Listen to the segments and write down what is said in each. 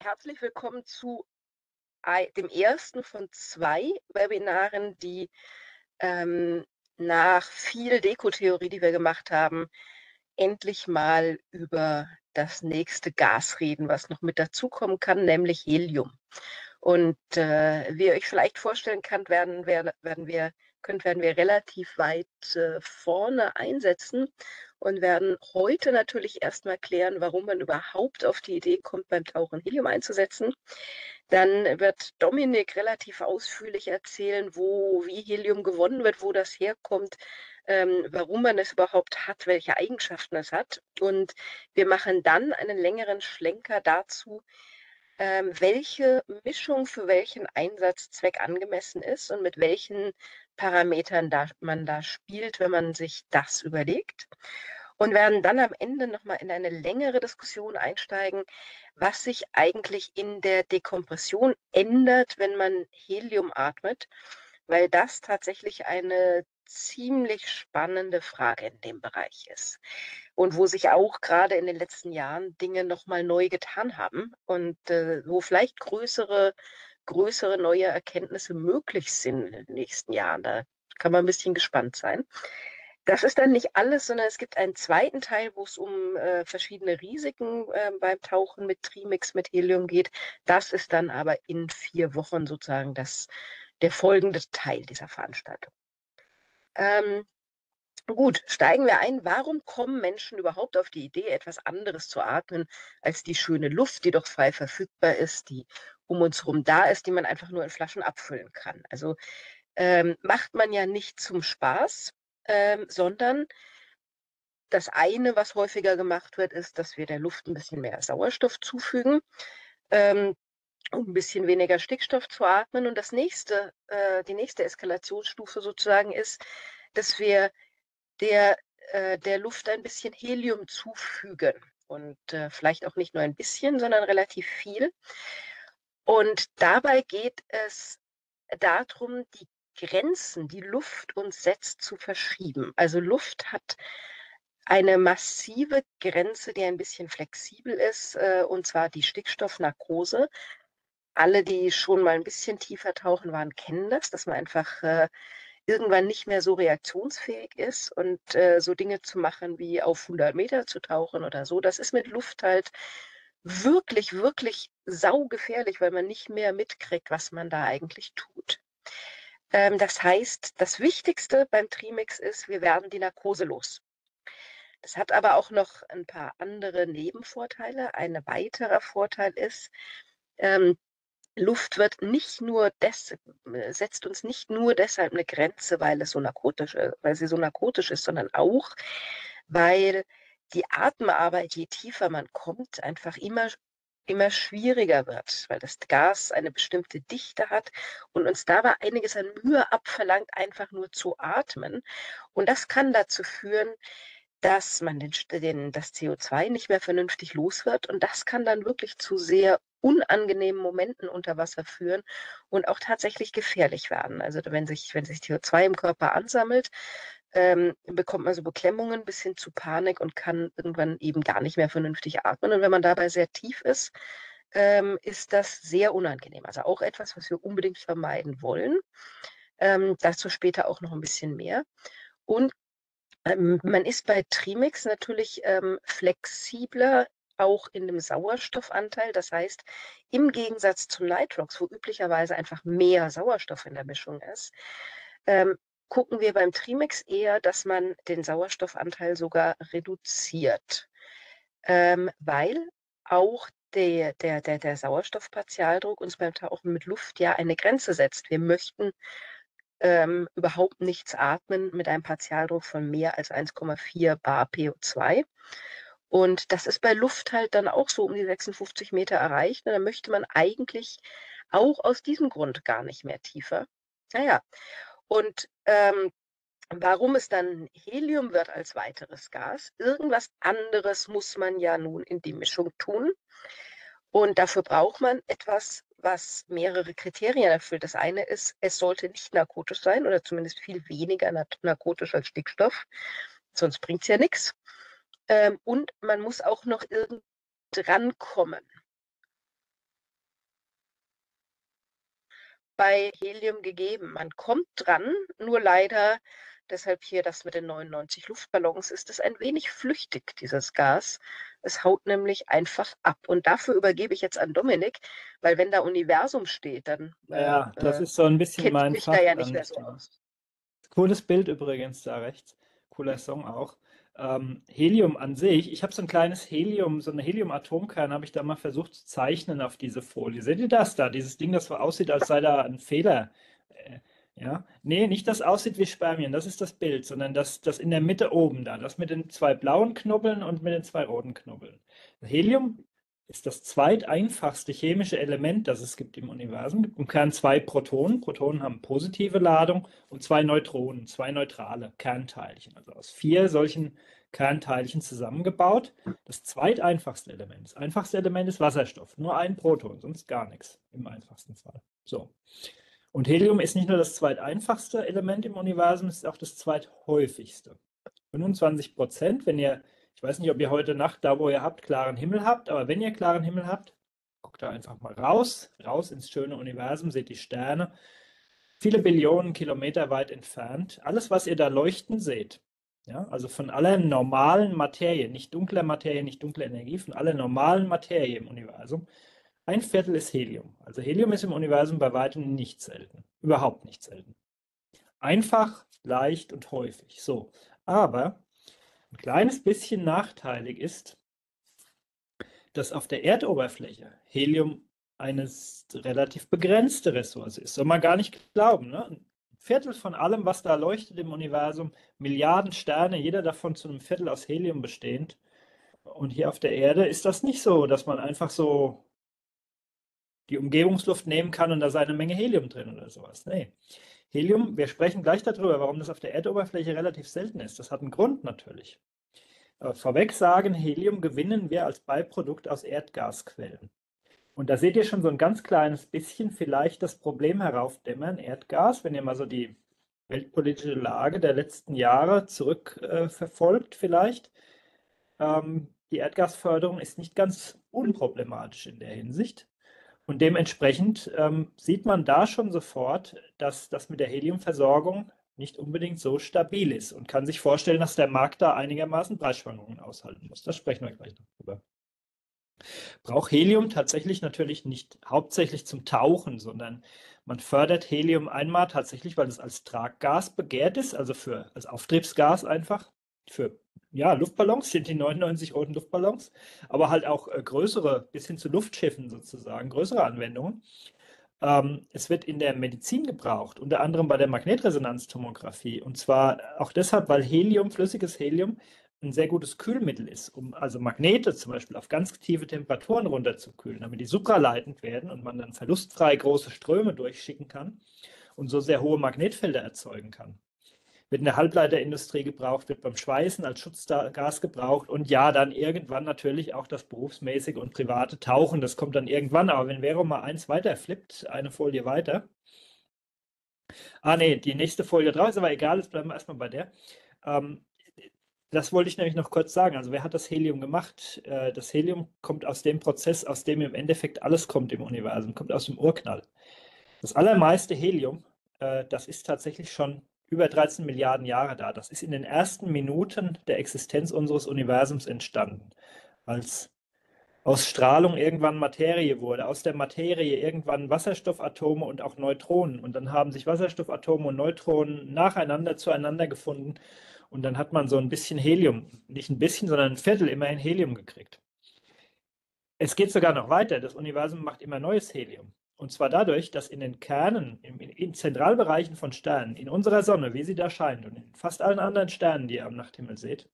Herzlich willkommen zu dem ersten von 2 Webinaren, die ähm, nach viel Dekotheorie, die wir gemacht haben, endlich mal über das nächste Gas reden, was noch mit dazukommen kann, nämlich Helium. Und wie ihr euch vielleicht vorstellen könnt, werden wir relativ weit vorne einsetzen und werden heute natürlich erstmal klären, warum man überhaupt auf die Idee kommt, beim Tauchen Helium einzusetzen. Dann wird Dominik relativ ausführlich erzählen, wie Helium gewonnen wird, wo das herkommt, warum man es überhaupt hat, welche Eigenschaften es hat. Und wir machen dann einen längeren Schlenker dazu, welche Mischung für welchen Einsatzzweck angemessen ist und mit welchen Parametern man da spielt, wenn man sich das überlegt. Und werden dann am Ende nochmal in eine längere Diskussion einsteigen, was sich eigentlich in der Dekompression ändert, wenn man Helium atmet, weil das tatsächlich eine ziemlich spannende Frage in dem Bereich ist und wo sich auch gerade in den letzten Jahren Dinge nochmal neu getan haben und wo vielleicht größere neue Erkenntnisse möglich sind in den nächsten Jahren. Da kann man ein bisschen gespannt sein. Das ist dann nicht alles, sondern es gibt einen zweiten Teil, wo es um verschiedene Risiken beim Tauchen mit Trimix, mit Helium geht. Das ist dann aber in 4 Wochen sozusagen der folgende Teil dieser Veranstaltung. Ähm, Gut, steigen wir ein. Warum kommen Menschen überhaupt auf die Idee, etwas anderes zu atmen als die schöne Luft, die doch frei verfügbar ist, die um uns herum da ist, die man einfach nur in Flaschen abfüllen kann? Also macht man ja nicht zum Spaß, sondern das eine, was häufiger gemacht wird, ist, dass wir der Luft ein bisschen mehr Sauerstoff zufügen, ähm, um ein bisschen weniger Stickstoff zu atmen. Und die nächste Eskalationsstufe sozusagen ist, dass wir der, der Luft ein bisschen Helium zufügen. Und vielleicht auch nicht nur ein bisschen, sondern relativ viel. Und dabei geht es darum, die Grenzen, die Luft uns setzt, zu verschieben. Also Luft hat eine massive Grenze, die ein bisschen flexibel ist, und zwar die Stickstoffnarkose. Alle, die schon mal ein bisschen tiefer tauchen waren, kennen das, dass man einfach irgendwann nicht mehr so reaktionsfähig ist und so Dinge zu machen wie auf 100 Meter zu tauchen oder so. Das ist mit Luft halt wirklich, wirklich saugefährlich, weil man nicht mehr mitkriegt, was man da eigentlich tut. Das heißt, das Wichtigste beim Trimix ist, wir werden die Narkose los. Das hat aber auch noch ein paar andere Nebenvorteile. Ein weiterer Vorteil ist, ähm, Luft setzt uns nicht nur deshalb eine Grenze, weil sie so narkotisch ist, sondern auch, weil die Atemarbeit, je tiefer man kommt, einfach immer schwieriger wird, weil das Gas eine bestimmte Dichte hat und uns dabei einiges an Mühe abverlangt, einfach nur zu atmen. Und das kann dazu führen, dass man das CO2 nicht mehr vernünftig los wird. Und das kann dann wirklich zu sehr unangenehmen Momenten unter Wasser führen und auch tatsächlich gefährlich werden. Also wenn sich CO2 im Körper ansammelt, bekommt man so Beklemmungen bis hin zu Panik und kann irgendwann eben gar nicht mehr vernünftig atmen. Und wenn man dabei sehr tief ist das sehr unangenehm. Also auch etwas, was wir unbedingt vermeiden wollen. Dazu später auch noch ein bisschen mehr. Und man ist bei Trimix natürlich flexibler, auch in dem Sauerstoffanteil. Das heißt, im Gegensatz zu Nitrox, wo üblicherweise einfach mehr Sauerstoff in der Mischung ist, ähm, gucken wir beim Trimix eher, dass man den Sauerstoffanteil sogar reduziert, weil auch der Sauerstoffpartialdruck uns beim Tauchen mit Luft ja eine Grenze setzt. Wir möchten überhaupt nichts atmen mit einem Partialdruck von mehr als 1,4 bar PO2. Und das ist bei Luft halt dann auch so um die 56 Meter erreicht. Und dann möchte man eigentlich auch aus diesem Grund gar nicht mehr tiefer. Naja, und warum es dann Helium wird als weiteres Gas? Irgendwas anderes muss man ja nun in die Mischung tun. Und dafür braucht man etwas, was mehrere Kriterien erfüllt. Das eine ist, es sollte nicht narkotisch sein oder zumindest viel weniger narkotisch als Stickstoff, sonst bringt es ja nichts. Und man muss auch noch irgendwie drankommen. bei Helium gegeben. Man kommt dran, nur leider, deshalb hier das mit den 99 Luftballons, ist es ein wenig flüchtig, dieses Gas. Es haut nämlich einfach ab. Und dafür übergebe ich jetzt an Dominik, weil wenn da Universum steht, dann Ja, das ist so ein bisschen kenne ich mein mich da ja nicht mehr so Fachlandthema. aus. Cooles Bild übrigens da rechts. Cooler Song auch. Helium an sich, ich habe so ein kleines Helium, so eine Helium-Atomkern habe ich da mal versucht zu zeichnen auf diese Folie. Seht ihr das da? Dieses Ding, das so aussieht, als sei da ein Fehler. Äh, ja, nee, nicht das aussieht wie Spermien, das ist das Bild, sondern das in der Mitte oben da, das mit den zwei blauen Knubbeln und mit den zwei roten Knubbeln. Helium ist das zweiteinfachste chemische Element, das es gibt im Universum. Es gibt im Kern zwei Protonen. Protonen haben positive Ladung und zwei Neutronen, zwei neutrale Kernteilchen. Also aus 4 solchen Kernteilchen zusammengebaut. Das zweiteinfachste Element. Das einfachste Element ist Wasserstoff. Nur ein Proton, sonst gar nichts im einfachsten Fall. So. Und Helium ist nicht nur das zweiteinfachste Element im Universum, es ist auch das zweithäufigste. 25%, wenn ihr, ich weiß nicht, ob ihr heute Nacht, da wo ihr habt, klaren Himmel habt, aber wenn ihr klaren Himmel habt, guckt da einfach mal raus ins schöne Universum, seht die Sterne, viele Billionen Kilometer weit entfernt. Alles, was ihr da leuchten seht, ja, also von aller normalen Materie, nicht dunkler Materie, nicht dunkle Energie, von aller normalen Materie im Universum, ein Viertel ist Helium. Also Helium ist im Universum bei weitem nicht selten. Überhaupt nicht selten. Einfach, leicht und häufig. So. Aber ein kleines bisschen nachteilig ist, dass auf der Erdoberfläche Helium eine relativ begrenzte Ressource ist. Soll man gar nicht glauben. Ne? Ein Viertel von allem, was da leuchtet im Universum, Milliarden Sterne, jeder davon zu einem Viertel aus Helium bestehend. Und hier auf der Erde ist das nicht so, dass man einfach so die Umgebungsluft nehmen kann und da ist eine Menge Helium drin oder sowas. Nee. Helium, wir sprechen gleich darüber, warum das auf der Erdoberfläche relativ selten ist. Das hat einen Grund natürlich. Vorweg sagen, Helium gewinnen wir als Beiprodukt aus Erdgasquellen. Und da seht ihr schon so ein ganz kleines bisschen vielleicht das Problem heraufdämmern, Erdgas, wenn ihr mal so die weltpolitische Lage der letzten Jahre zurückverfolgt vielleicht. Die Erdgasförderung ist nicht ganz unproblematisch in der Hinsicht. Und dementsprechend sieht man da schon sofort, dass das mit der Heliumversorgung nicht unbedingt so stabil ist und kann sich vorstellen, dass der Markt da einigermaßen Preisschwankungen aushalten muss. Das sprechen wir gleich noch drüber. Braucht Helium tatsächlich natürlich nicht hauptsächlich zum Tauchen, sondern man fördert Helium einmal tatsächlich, weil es als Traggas begehrt ist, also als Auftriebsgas einfach für ja, Luftballons, sind die 99 roten Luftballons, aber halt auch größere, bis hin zu Luftschiffen sozusagen, größere Anwendungen. Es wird in der Medizin gebraucht, unter anderem bei der Magnetresonanztomographie. Und zwar auch deshalb, weil Helium, flüssiges Helium, ein sehr gutes Kühlmittel ist, um also Magnete zum Beispiel auf ganz tiefe Temperaturen runterzukühlen, damit die supraleitend werden und man dann verlustfrei große Ströme durchschicken kann und so sehr hohe Magnetfelder erzeugen kann. Wird in der Halbleiterindustrie gebraucht, wird beim Schweißen als Schutzgas gebraucht und ja, dann irgendwann natürlich auch das berufsmäßige und private Tauchen. Das kommt dann irgendwann, aber wenn Vero mal eins weiter flippt, eine Folie weiter. Ah, nee, die nächste Folie drauf ist aber egal, jetzt bleiben wir erstmal bei der. Das wollte ich nämlich noch kurz sagen. Also, wer hat das Helium gemacht? Das Helium kommt aus dem Prozess, aus dem im Endeffekt alles kommt im Universum, kommt aus dem Urknall. Das allermeiste Helium, das ist tatsächlich schon über 13 Milliarden Jahre da. Das ist in den ersten Minuten der Existenz unseres Universums entstanden, als aus Strahlung irgendwann Materie wurde, aus der Materie irgendwann Wasserstoffatome und auch Neutronen. Und dann haben sich Wasserstoffatome und Neutronen nacheinander zueinander gefunden. Und dann hat man so ein bisschen Helium, nicht ein bisschen, sondern ein Viertel immerhin Helium gekriegt. Es geht sogar noch weiter. Das Universum macht immer neues Helium. Und zwar dadurch, dass in den Kernen, in Zentralbereichen von Sternen, in unserer Sonne, wie sie da scheint, und in fast allen anderen Sternen, die ihr am Nachthimmel seht,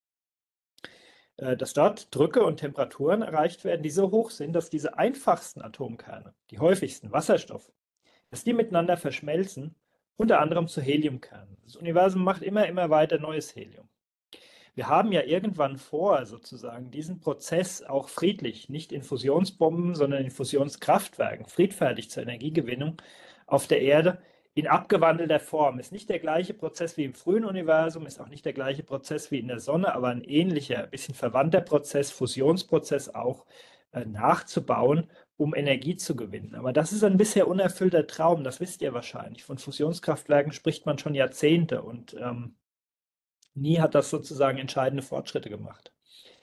dass dort Drücke und Temperaturen erreicht werden, die so hoch sind, dass diese einfachsten Atomkerne, die häufigsten, Wasserstoff, dass die miteinander verschmelzen, unter anderem zu Heliumkernen. Das Universum macht immer weiter neues Helium. Wir haben ja irgendwann vor, sozusagen, diesen Prozess auch friedlich, nicht in Fusionsbomben, sondern in Fusionskraftwerken, friedfertig zur Energiegewinnung auf der Erde in abgewandelter Form. Ist nicht der gleiche Prozess wie im frühen Universum, ist auch nicht der gleiche Prozess wie in der Sonne, aber ein ähnlicher, ein bisschen verwandter Prozess, Fusionsprozess auch nachzubauen, um Energie zu gewinnen. Aber das ist ein bisher unerfüllter Traum, das wisst ihr wahrscheinlich. Von Fusionskraftwerken spricht man schon Jahrzehnte und nie hat das sozusagen entscheidende Fortschritte gemacht.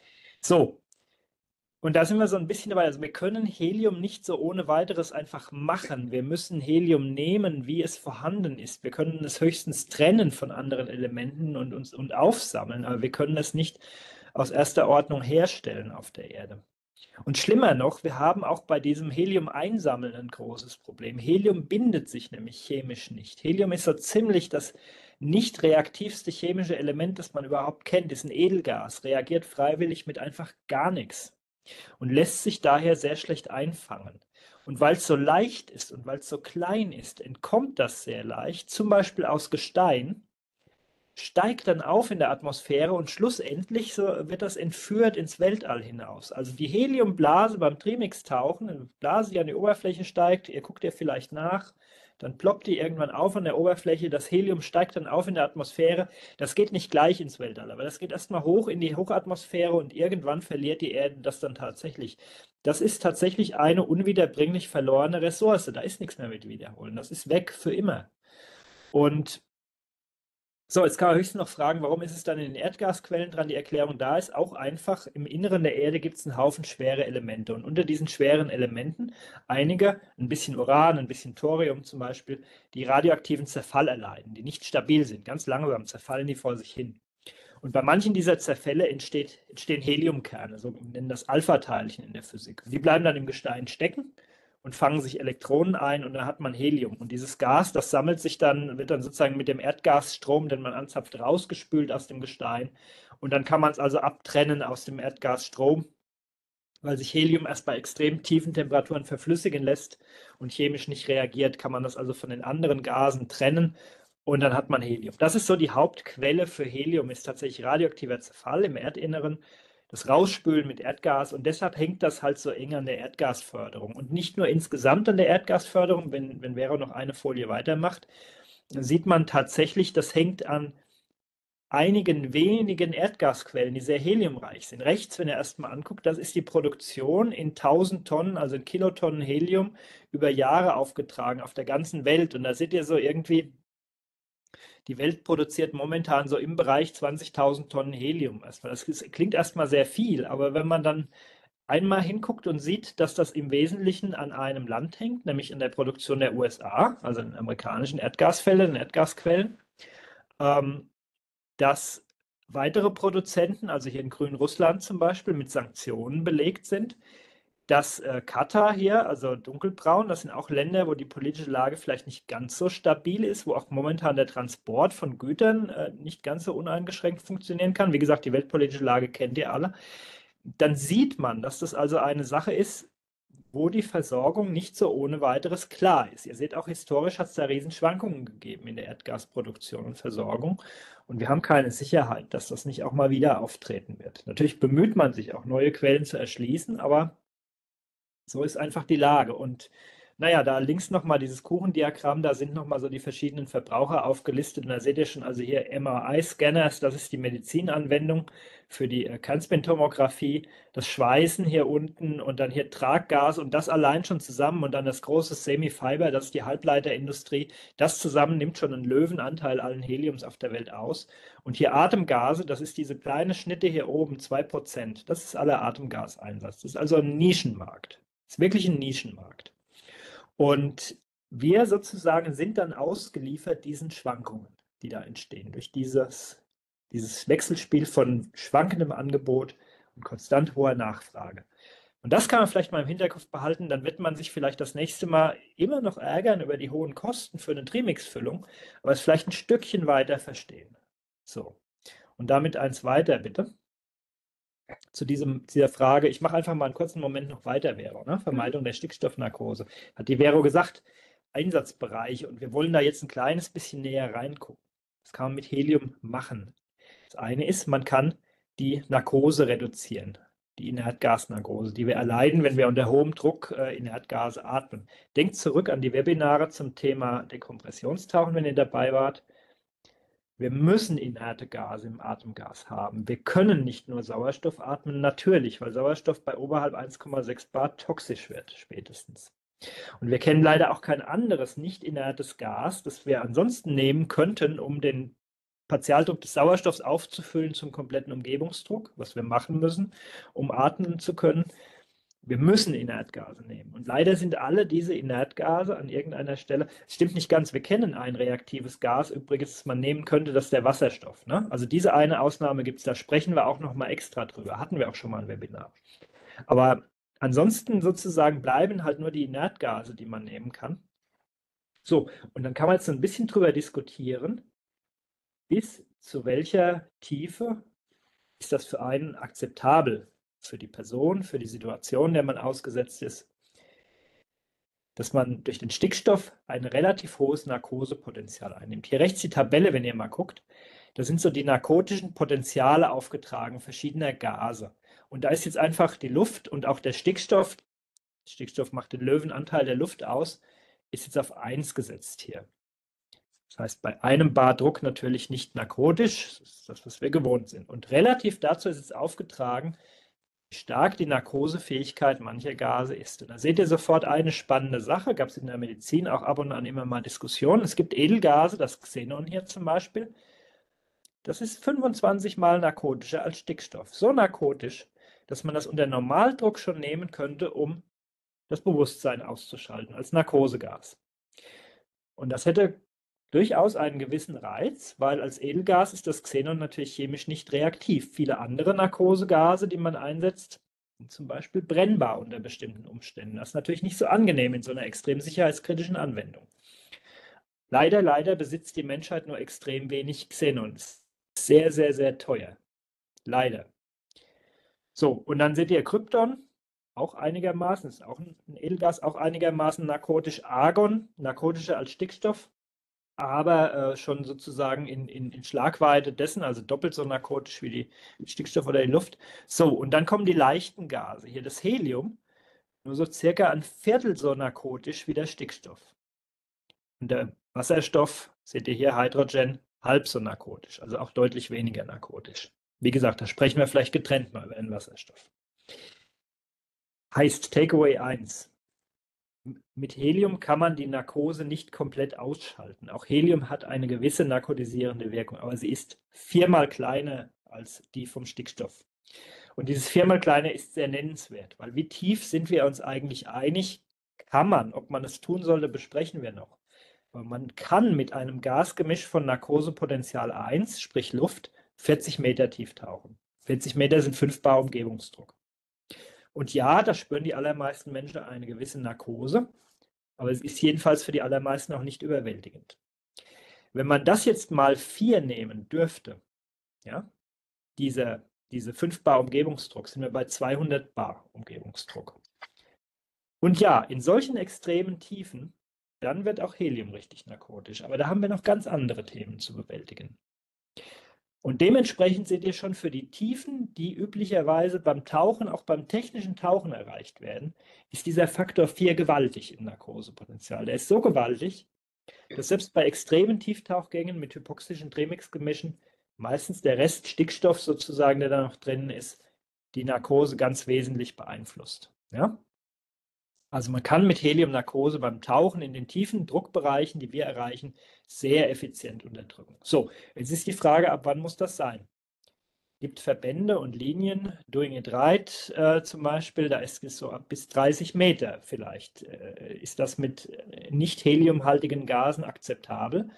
So, und da sind wir so ein bisschen dabei. Also wir können Helium nicht so ohne weiteres einfach machen. Wir müssen Helium nehmen, wie es vorhanden ist. Wir können es höchstens trennen von anderen Elementen und aufsammeln, aber wir können es nicht aus erster Ordnung herstellen auf der Erde. Und schlimmer noch, wir haben auch bei diesem Helium-Einsammeln ein großes Problem. Helium bindet sich nämlich chemisch nicht. Helium ist so ziemlich das nicht reaktivste chemische Element, das man überhaupt kennt. Ist ein Edelgas, reagiert freiwillig mit einfach gar nichts und lässt sich daher sehr schlecht einfangen. Und weil es so leicht ist und weil es so klein ist, entkommt das sehr leicht, zum Beispiel aus Gestein, steigt dann auf in der Atmosphäre und schlussendlich so wird das entführt ins Weltall hinaus. Also die Heliumblase beim Trimix-Tauchen, eine Blase, die an die Oberfläche steigt, ihr guckt ihr vielleicht nach, dann ploppt die irgendwann auf an der Oberfläche, das Helium steigt dann auf in der Atmosphäre. Das geht nicht gleich ins Weltall, aber das geht erstmal hoch in die Hochatmosphäre und irgendwann verliert die Erde das dann tatsächlich. Das ist tatsächlich eine unwiederbringlich verlorene Ressource. Da ist nichts mehr mit wiederholen. Das ist weg für immer. Und so, jetzt kann man höchstens noch fragen, warum ist es dann in den Erdgasquellen dran? Die Erklärung da ist auch einfach, im Inneren der Erde gibt es einen Haufen schwere Elemente. Und unter diesen schweren Elementen, einige, ein bisschen Uran, ein bisschen Thorium zum Beispiel, die radioaktiven Zerfall erleiden, die nicht stabil sind. Ganz langsam zerfallen die vor sich hin. Und bei manchen dieser Zerfälle entstehen Heliumkerne, so nennen das Alpha-Teilchen in der Physik. Und die bleiben dann im Gestein stecken und fangen sich Elektronen ein und dann hat man Helium. Und dieses Gas, das sammelt sich dann, wird dann sozusagen mit dem Erdgasstrom, den man anzapft, rausgespült aus dem Gestein. Und dann kann man es also abtrennen aus dem Erdgasstrom, weil sich Helium erst bei extrem tiefen Temperaturen verflüssigen lässt und chemisch nicht reagiert, kann man das also von den anderen Gasen trennen und dann hat man Helium. Das ist so die Hauptquelle für Helium, ist tatsächlich radioaktiver Zerfall im Erdinneren, das Rausspülen mit Erdgas und deshalb hängt das halt so eng an der Erdgasförderung und nicht nur insgesamt an der Erdgasförderung, wenn Vero noch eine Folie weitermacht, dann sieht man tatsächlich, das hängt an einigen wenigen Erdgasquellen, die sehr heliumreich sind. Rechts, wenn ihr erstmal anguckt, das ist die Produktion in 1000 Tonnen, also in Kilotonnen Helium über Jahre aufgetragen auf der ganzen Welt. Und da seht ihr so irgendwie, die Welt produziert momentan so im Bereich 20.000 Tonnen Helium. Das klingt erstmal sehr viel, aber wenn man dann einmal hinguckt und sieht, dass das im Wesentlichen an einem Land hängt, nämlich an der Produktion der USA, also in amerikanischen Erdgasfeldern, Erdgasquellen, dass weitere Produzenten, also hier in Grünrussland zum Beispiel, mit Sanktionen belegt sind, dass Katar hier, also dunkelbraun, das sind auch Länder, wo die politische Lage vielleicht nicht ganz so stabil ist, wo auch momentan der Transport von Gütern nicht ganz so uneingeschränkt funktionieren kann. Wie gesagt, die weltpolitische Lage kennt ihr alle. Dann sieht man, dass das also eine Sache ist, wo die Versorgung nicht so ohne weiteres klar ist. Ihr seht auch, historisch hat es da Riesenschwankungen gegeben in der Erdgasproduktion und Versorgung. Und wir haben keine Sicherheit, dass das nicht auch mal wieder auftreten wird. Natürlich bemüht man sich auch, neue Quellen zu erschließen, aber so ist einfach die Lage. Und naja, da links nochmal dieses Kuchendiagramm, da sind nochmal so die verschiedenen Verbraucher aufgelistet. Und da seht ihr schon, also hier MRI-Scanners, das ist die Medizinanwendung für die Kernspintomographie, das Schweißen hier unten und dann hier Traggas und das allein schon zusammen und dann das große Semifiber, das ist die Halbleiterindustrie. Das zusammen nimmt schon einen Löwenanteil allen Heliums auf der Welt aus. Und hier Atemgase, das ist diese kleine Schnitte hier oben, 2%. Das ist aller Atemgaseinsatz. Das ist also ein Nischenmarkt. Das ist wirklich ein Nischenmarkt. Und wir sozusagen sind dann ausgeliefert diesen Schwankungen, die da entstehen, durch dieses Wechselspiel von schwankendem Angebot und konstant hoher Nachfrage. Und das kann man vielleicht mal im Hinterkopf behalten, dann wird man sich vielleicht das nächste Mal immer noch ärgern über die hohen Kosten für eine Trimix-Füllung, aber es vielleicht ein Stückchen weiter verstehen. So, und damit eins weiter, bitte. Zu dieser Frage, ich mache einfach mal einen kurzen Moment noch weiter, Vero, ne? Vermeidung der Stickstoffnarkose. Hat die Vero gesagt, Einsatzbereiche und wir wollen da jetzt ein kleines bisschen näher reingucken. Das kann man mit Helium machen. Das eine ist, man kann die Narkose reduzieren, die Inertgasnarkose, die wir erleiden, wenn wir unter hohem Druck Inertgase atmen. Denkt zurück an die Webinare zum Thema Dekompressionstauchen, wenn ihr dabei wart. Wir müssen inerte Gase im Atemgas haben. Wir können nicht nur Sauerstoff atmen, natürlich, weil Sauerstoff bei oberhalb 1,6 Bar toxisch wird, spätestens. Und wir kennen leider auch kein anderes nicht inertes Gas, das wir ansonsten nehmen könnten, um den Partialdruck des Sauerstoffs aufzufüllen zum kompletten Umgebungsdruck, was wir machen müssen, um atmen zu können. Wir müssen Inertgase nehmen. Und leider sind alle diese Inertgase an irgendeiner Stelle, es stimmt nicht ganz, wir kennen ein reaktives Gas übrigens, das man nehmen könnte, das ist der Wasserstoff. Ne? Also diese eine Ausnahme gibt es, da sprechen wir auch noch mal extra drüber. Hatten wir auch schon mal ein Webinar. Aber ansonsten sozusagen bleiben halt nur die Inertgase, die man nehmen kann. So, und dann kann man jetzt so ein bisschen drüber diskutieren, bis zu welcher Tiefe ist das für einen akzeptabel, für die Person, für die Situation, der man ausgesetzt ist, dass man durch den Stickstoff ein relativ hohes Narkosepotenzial einnimmt. Hier rechts die Tabelle, wenn ihr mal guckt, da sind so die narkotischen Potenziale aufgetragen verschiedener Gase. Und da ist jetzt einfach die Luft und auch der Stickstoff, Stickstoff macht den Löwenanteil der Luft aus, ist jetzt auf 1 gesetzt hier. Das heißt, bei einem Bar Druck natürlich nicht narkotisch, das ist das, was wir gewohnt sind. Und relativ dazu ist jetzt aufgetragen, wie stark die Narkosefähigkeit mancher Gase ist. Und da seht ihr sofort eine spannende Sache, gab es in der Medizin auch ab und an immer mal Diskussionen. Es gibt Edelgase, das Xenon hier zum Beispiel, das ist 25 Mal narkotischer als Stickstoff. So narkotisch, dass man das unter Normaldruck schon nehmen könnte, um das Bewusstsein auszuschalten, als Narkosegas. Und das hätte durchaus einen gewissen Reiz, weil als Edelgas ist das Xenon natürlich chemisch nicht reaktiv. Viele andere Narkosegase, die man einsetzt, sind zum Beispiel brennbar unter bestimmten Umständen. Das ist natürlich nicht so angenehm in so einer extrem sicherheitskritischen Anwendung. Leider, leider besitzt die Menschheit nur extrem wenig Xenon. Das ist sehr, sehr, sehr teuer. Leider. So, und dann seht ihr Krypton, auch einigermaßen, ist auch ein Edelgas, auch einigermaßen narkotisch. Argon, narkotischer als Stickstoff, aber schon sozusagen in Schlagweite dessen, also doppelt so narkotisch wie die Stickstoff oder die Luft. So, und dann kommen die leichten Gase. Hier das Helium, nur so circa ein Viertel so narkotisch wie der Stickstoff. Und der Wasserstoff, seht ihr hier, Hydrogen, halb so narkotisch, also auch deutlich weniger narkotisch. Wie gesagt, da sprechen wir vielleicht getrennt mal über den Wasserstoff. Heißt Takeaway 1. Mit Helium kann man die Narkose nicht komplett ausschalten. Auch Helium hat eine gewisse narkotisierende Wirkung, aber sie ist 4-mal kleiner als die vom Stickstoff. Und dieses 4-mal kleiner ist sehr nennenswert, weil wie tief sind wir uns eigentlich einig? Kann man, ob man es tun sollte, besprechen wir noch. Aber man kann mit einem Gasgemisch von Narkosepotenzial 1, sprich Luft, 40 Meter tief tauchen. 40 Meter sind 5 Bar Umgebungsdruck. Und ja, da spüren die allermeisten Menschen eine gewisse Narkose, aber es ist jedenfalls für die allermeisten auch nicht überwältigend. Wenn man das jetzt mal 4 nehmen dürfte, ja, diese 5 Bar Umgebungsdruck, sind wir bei 200 Bar Umgebungsdruck. Und ja, in solchen extremen Tiefen, dann wird auch Helium richtig narkotisch. Aber da haben wir noch ganz andere Themen zu bewältigen. Und dementsprechend seht ihr schon für die Tiefen, die üblicherweise beim Tauchen, auch beim technischen Tauchen erreicht werden, ist dieser Faktor 4 gewaltig im Narkosepotenzial. Der ist so gewaltig, dass selbst bei extremen Tieftauchgängen mit hypoxischen Drehmixgemischen meistens der Rest Stickstoff sozusagen, der da noch drin ist, die Narkose ganz wesentlich beeinflusst. Ja? Also man kann mit Heliumnarkose beim Tauchen in den tiefen Druckbereichen, die wir erreichen, sehr effizient unterdrücken. So, jetzt ist die Frage, ab wann muss das sein? Es gibt Verbände und Linien, Doing It Right zum Beispiel, da ist es so ab bis 30 Meter vielleicht. Ist das mit nicht heliumhaltigen Gasen akzeptabel?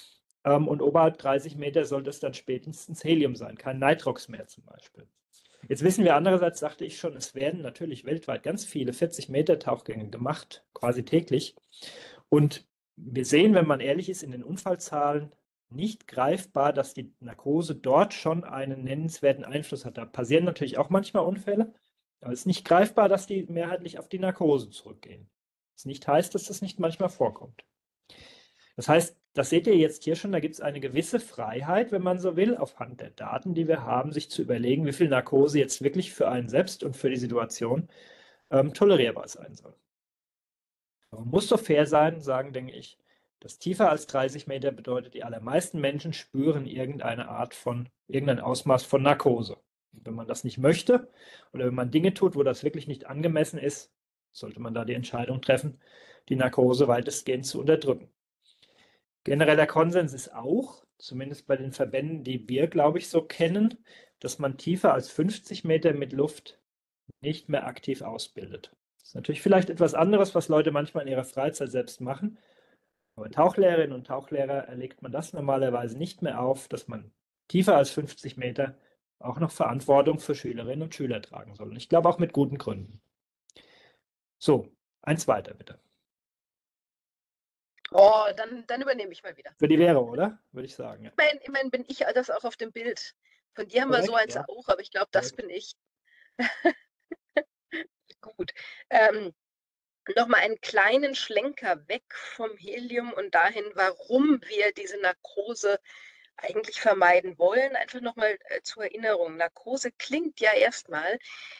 Und oberhalb 30 Meter sollte es dann spätestens Helium sein, kein Nitrox mehr zum Beispiel. Jetzt wissen wir andererseits, sagte ich schon, es werden natürlich weltweit ganz viele 40-Meter-Tauchgänge gemacht, quasi täglich. Und wir sehen, wenn man ehrlich ist, in den Unfallzahlen nicht greifbar, dass die Narkose dort schon einen nennenswerten Einfluss hat. Da passieren natürlich auch manchmal Unfälle, aber es ist nicht greifbar, dass die mehrheitlich auf die Narkose zurückgehen. Das nicht heißt, dass das nicht manchmal vorkommt. Das heißt, das seht ihr jetzt hier schon, da gibt es eine gewisse Freiheit, wenn man so will, aufhand der Daten, die wir haben, sich zu überlegen, wie viel Narkose jetzt wirklich für einen selbst und für die Situation tolerierbar sein soll. Man muss doch fair sein, sagen, denke ich, Das tiefer als 30 Meter bedeutet, die allermeisten Menschen spüren irgendein Ausmaß von Narkose. Wenn man das nicht möchte oder wenn man Dinge tut, wo das wirklich nicht angemessen ist, sollte man da die Entscheidung treffen, die Narkose weitestgehend zu unterdrücken. Genereller Konsens ist auch, zumindest bei den Verbänden, die wir, glaube ich, so kennen, dass man tiefer als 50 Meter mit Luft nicht mehr aktiv ausbildet. Das ist natürlich vielleicht etwas anderes, was Leute manchmal in ihrer Freizeit selbst machen. Aber Tauchlehrerinnen und Tauchlehrer erlegt man das normalerweise nicht mehr auf, dass man tiefer als 50 Meter auch noch Verantwortung für Schülerinnen und Schüler tragen soll. Und ich glaube auch mit guten Gründen. So, eins weiter bitte. Oh, dann übernehme ich mal wieder. Für die Vero, oder? Würde ich sagen. Ja. Immerhin bin ich das auch auf dem Bild. Von dir haben wir so Korrekt, eins ja. auch, aber ich glaube, das Gut. bin ich. Gut. Nochmal einen kleinen Schlenker weg vom Helium und dahin, warum wir diese Narkose eigentlich vermeiden wollen. Einfach nochmal zur Erinnerung. Narkose klingt ja erstmal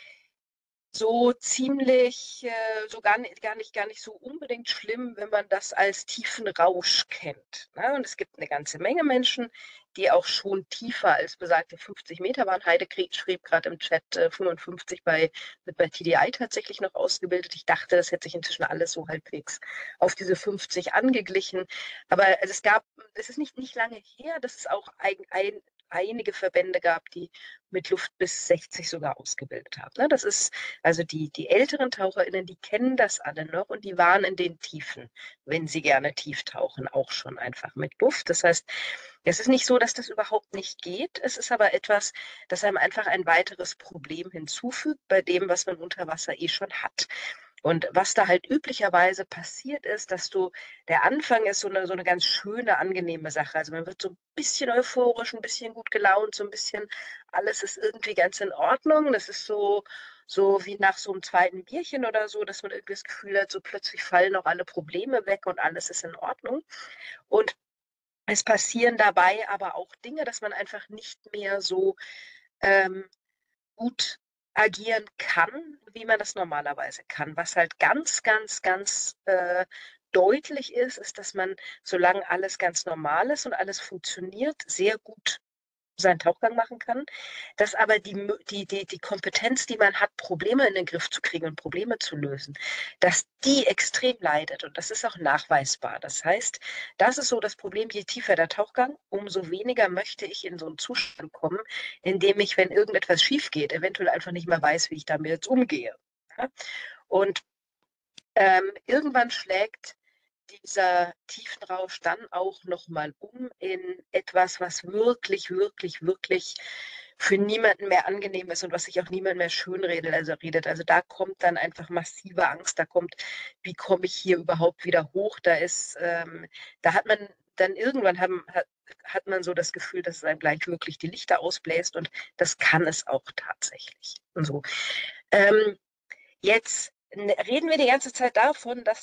so ziemlich, so gar nicht so unbedingt schlimm, wenn man das als tiefen Rausch kennt. Ne? Und es gibt eine ganze Menge Menschen, die auch schon tiefer als besagte 50 Meter waren. Heide schrieb gerade im Chat 55 wird bei TDI tatsächlich noch ausgebildet. Ich dachte, das hätte sich inzwischen alles so halbwegs auf diese 50 angeglichen. Aber es ist nicht lange her, dass es auch einige Verbände gab, die mit Luft bis 60 sogar ausgebildet haben. Ne? Das ist also die älteren TaucherInnen, die kennen das alle noch und die waren in den Tiefen, wenn sie gerne tief tauchen, auch schon einfach mit Luft. Das heißt, es ist nicht so, dass das überhaupt nicht geht. Es ist aber etwas, das einem einfach ein weiteres Problem hinzufügt bei dem, was man unter Wasser schon hat. Und was da halt üblicherweise passiert ist, der Anfang ist so eine ganz schöne, angenehme Sache. Also man wird so ein bisschen euphorisch, ein bisschen gut gelaunt, so ein bisschen, alles ist irgendwie ganz in Ordnung. Das ist so wie nach so einem zweiten Bierchen oder so, dass man irgendwie das Gefühl hat, so plötzlich fallen auch alle Probleme weg und alles ist in Ordnung. Und es passieren dabei aber auch Dinge, dass man einfach nicht mehr so ähm, gut agieren kann, wie man das normalerweise kann. Was halt ganz, ganz, ganz deutlich ist, dass man, solange alles ganz normal ist und alles funktioniert, sehr gut seinen Tauchgang machen kann, dass aber die Kompetenz, die man hat, Probleme in den Griff zu kriegen und Probleme zu lösen, dass die extrem leidet und das ist auch nachweisbar. Das heißt, das ist so das Problem, je tiefer der Tauchgang, umso weniger möchte ich in so einen Zustand kommen, in dem ich, wenn irgendetwas schief geht, eventuell einfach nicht mehr weiß, wie ich damit jetzt umgehe. Ja? Und irgendwann schlägt dieser Tiefenrausch dann auch nochmal in etwas, was wirklich, wirklich, wirklich für niemanden mehr angenehm ist und was sich auch niemand mehr schönredet. Also da kommt dann einfach massive Angst, da kommt, wie komme ich hier überhaupt wieder hoch? Da hat man dann irgendwann hat man so das Gefühl, dass es einem gleich wirklich die Lichter ausbläst und das kann es auch tatsächlich. Und so. Ähm, Jetzt reden wir die ganze Zeit davon, dass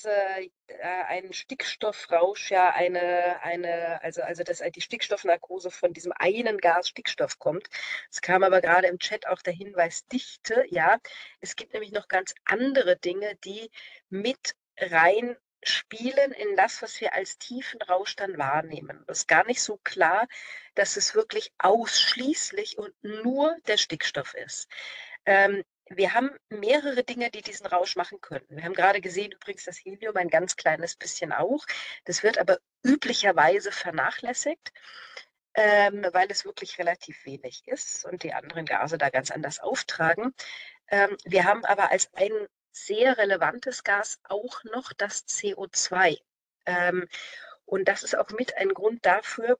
ein Stickstoffrausch ja also dass die Stickstoffnarkose von diesem einen Gas Stickstoff kommt. Es kam aber gerade im Chat auch der Hinweis Dichte. Ja, es gibt nämlich noch ganz andere Dinge, die mit rein spielen in das, was wir als Tiefenrausch dann wahrnehmen. Es ist gar nicht so klar, dass es wirklich ausschließlich und nur der Stickstoff ist. Wir haben mehrere Dinge, die diesen Rausch machen könnten. Wir haben gerade gesehen, übrigens das Helium ein ganz kleines bisschen auch. Das wird aber üblicherweise vernachlässigt, weil es wirklich relativ wenig ist und die anderen Gase da ganz anders auftragen. Wir haben aber als ein sehr relevantes Gas auch noch das CO2. Und das ist auch mit ein Grund dafür,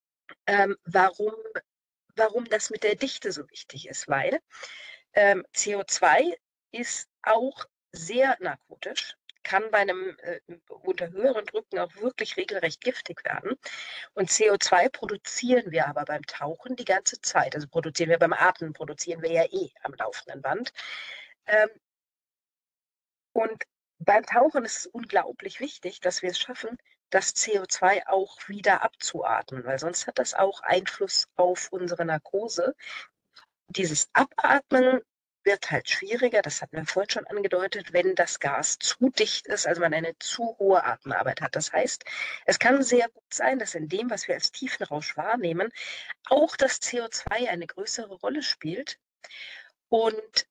warum das mit der Dichte so wichtig ist, weil CO2 ist auch sehr narkotisch, kann unter höheren Drücken auch wirklich regelrecht giftig werden. Und CO2 produzieren wir aber beim Tauchen die ganze Zeit. Also produzieren wir beim Atmen, produzieren wir ja am laufenden Band. Ähm, und beim Tauchen ist es unglaublich wichtig, dass wir es schaffen, das CO2 auch wieder abzuatmen, weil sonst hat das auch Einfluss auf unsere Narkose. Dieses Abatmen wird halt schwieriger, das hatten wir vorhin schon angedeutet, wenn das Gas zu dicht ist, also man eine zu hohe Atemarbeit hat. Das heißt, es kann sehr gut sein, dass in dem, was wir als Tiefenrausch wahrnehmen, auch das CO2 eine größere Rolle spielt und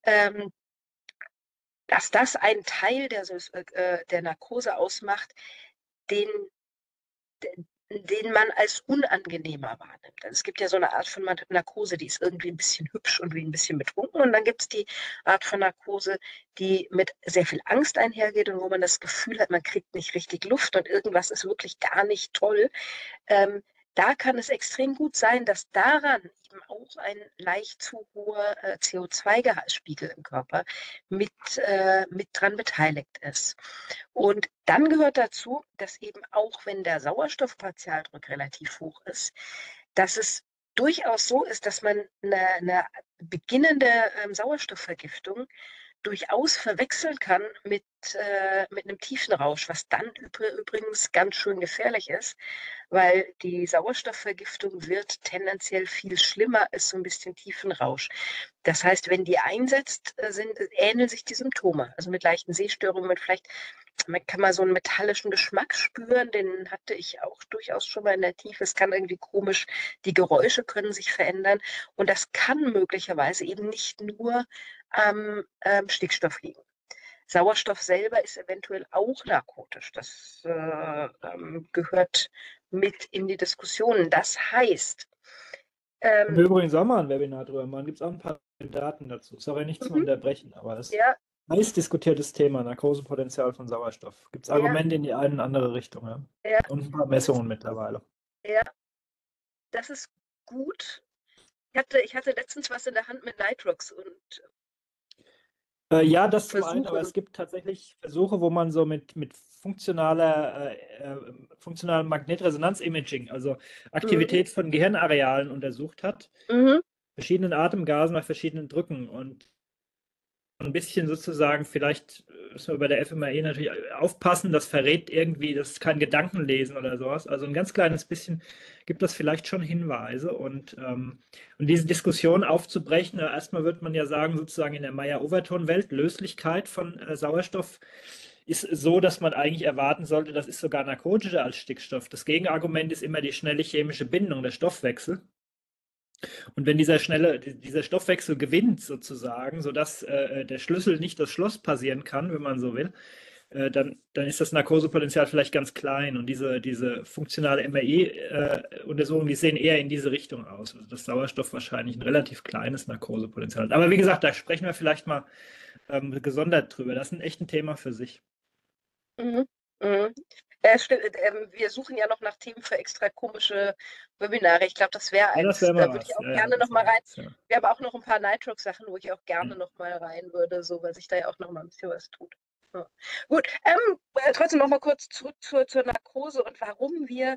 dass das einen Teil der Narkose ausmacht, den, den man als unangenehmer wahrnimmt. Also es gibt ja so eine Art von Narkose, die ist irgendwie ein bisschen hübsch und wie ein bisschen betrunken. Und dann gibt es die Art von Narkose, die mit sehr viel Angst einhergeht und wo man das Gefühl hat, man kriegt nicht richtig Luft und irgendwas ist wirklich gar nicht toll. Ähm, Da kann es extrem gut sein, dass daran eben auch ein leicht zu hoher CO2-Spiegel im Körper mit dran beteiligt ist. Und dann gehört dazu, dass eben auch wenn der Sauerstoffpartialdruck relativ hoch ist, dass es durchaus so ist, dass man eine beginnende Sauerstoffvergiftung durchaus verwechseln kann mit einem Tiefenrausch, was dann übrigens ganz schön gefährlich ist, weil die Sauerstoffvergiftung wird tendenziell viel schlimmer als so ein bisschen Tiefenrausch. Das heißt, wenn die einsetzt, ähneln sich die Symptome. Also mit leichten Sehstörungen, man kann mal so einen metallischen Geschmack spüren, den hatte ich auch durchaus schon mal in der Tiefe. Es kann irgendwie komisch, die Geräusche können sich verändern und das kann möglicherweise eben nicht nur am Stickstoff liegen. Sauerstoff selber ist eventuell auch narkotisch. Das gehört mit in die Diskussion. Das heißt, Können wir übrigens auch mal ein Webinar drüber machen. Gibt es auch ein paar Daten dazu. Sorry, nicht zum Unterbrechen, aber es ist ja, ein heiß diskutiertes Thema, Narkosepotenzial von Sauerstoff. Gibt es ja, Argumente in die eine und andere Richtung, ja. ja, Und ein paar Messungen mittlerweile. ja, das ist gut. Ich hatte letztens was in der Hand mit Nitrox und Ja, das zum einen, aber Versuche. es gibt tatsächlich Versuche, wo man so mit funktionalem Magnetresonanzimaging, also Mhm. Aktivität von Gehirnarealen untersucht hat, Mhm. verschiedenen Atemgasen bei verschiedenen Drücken und ein bisschen sozusagen, vielleicht müssen wir bei der FMRE natürlich aufpassen, das verrät irgendwie, das ist kein Gedankenlesen oder sowas. Also ein ganz kleines bisschen gibt das vielleicht schon Hinweise und diese Diskussion aufzubrechen, erstmal wird man ja sagen, sozusagen in der Meyer-Overton-Welt, Löslichkeit von Sauerstoff ist so, dass man eigentlich erwarten sollte, das ist sogar narkotischer als Stickstoff. Das Gegenargument ist immer die schnelle chemische Bindung, der Stoffwechsel. Und wenn dieser Stoffwechsel gewinnt sozusagen, sodass der Schlüssel nicht das Schloss passieren kann, wenn man so will, dann ist das Narkosepotenzial vielleicht ganz klein. Und diese funktionale MRI-Untersuchungen, die sehen eher in diese Richtung aus. Also dass Sauerstoff wahrscheinlich ein relativ kleines Narkosepotenzial hat. Aber wie gesagt, da sprechen wir vielleicht mal gesondert drüber. Das ist echt ein Thema für sich. Mhm. Mhm. Stimmt, wir suchen ja noch nach Themen für extra komische Webinare. Ich glaube, das wäre Ja, das eins. wäre mal Da würde ich was. auch Ja, ja, gerne noch das mal wäre rein. was. Ja. Wir haben auch noch ein paar Nitrox-Sachen, wo ich auch gerne Ja. noch mal rein würde, so, weil sich da ja auch noch mal ein bisschen was tut. Ja. Gut, trotzdem noch mal kurz zurück zur Narkose und warum wir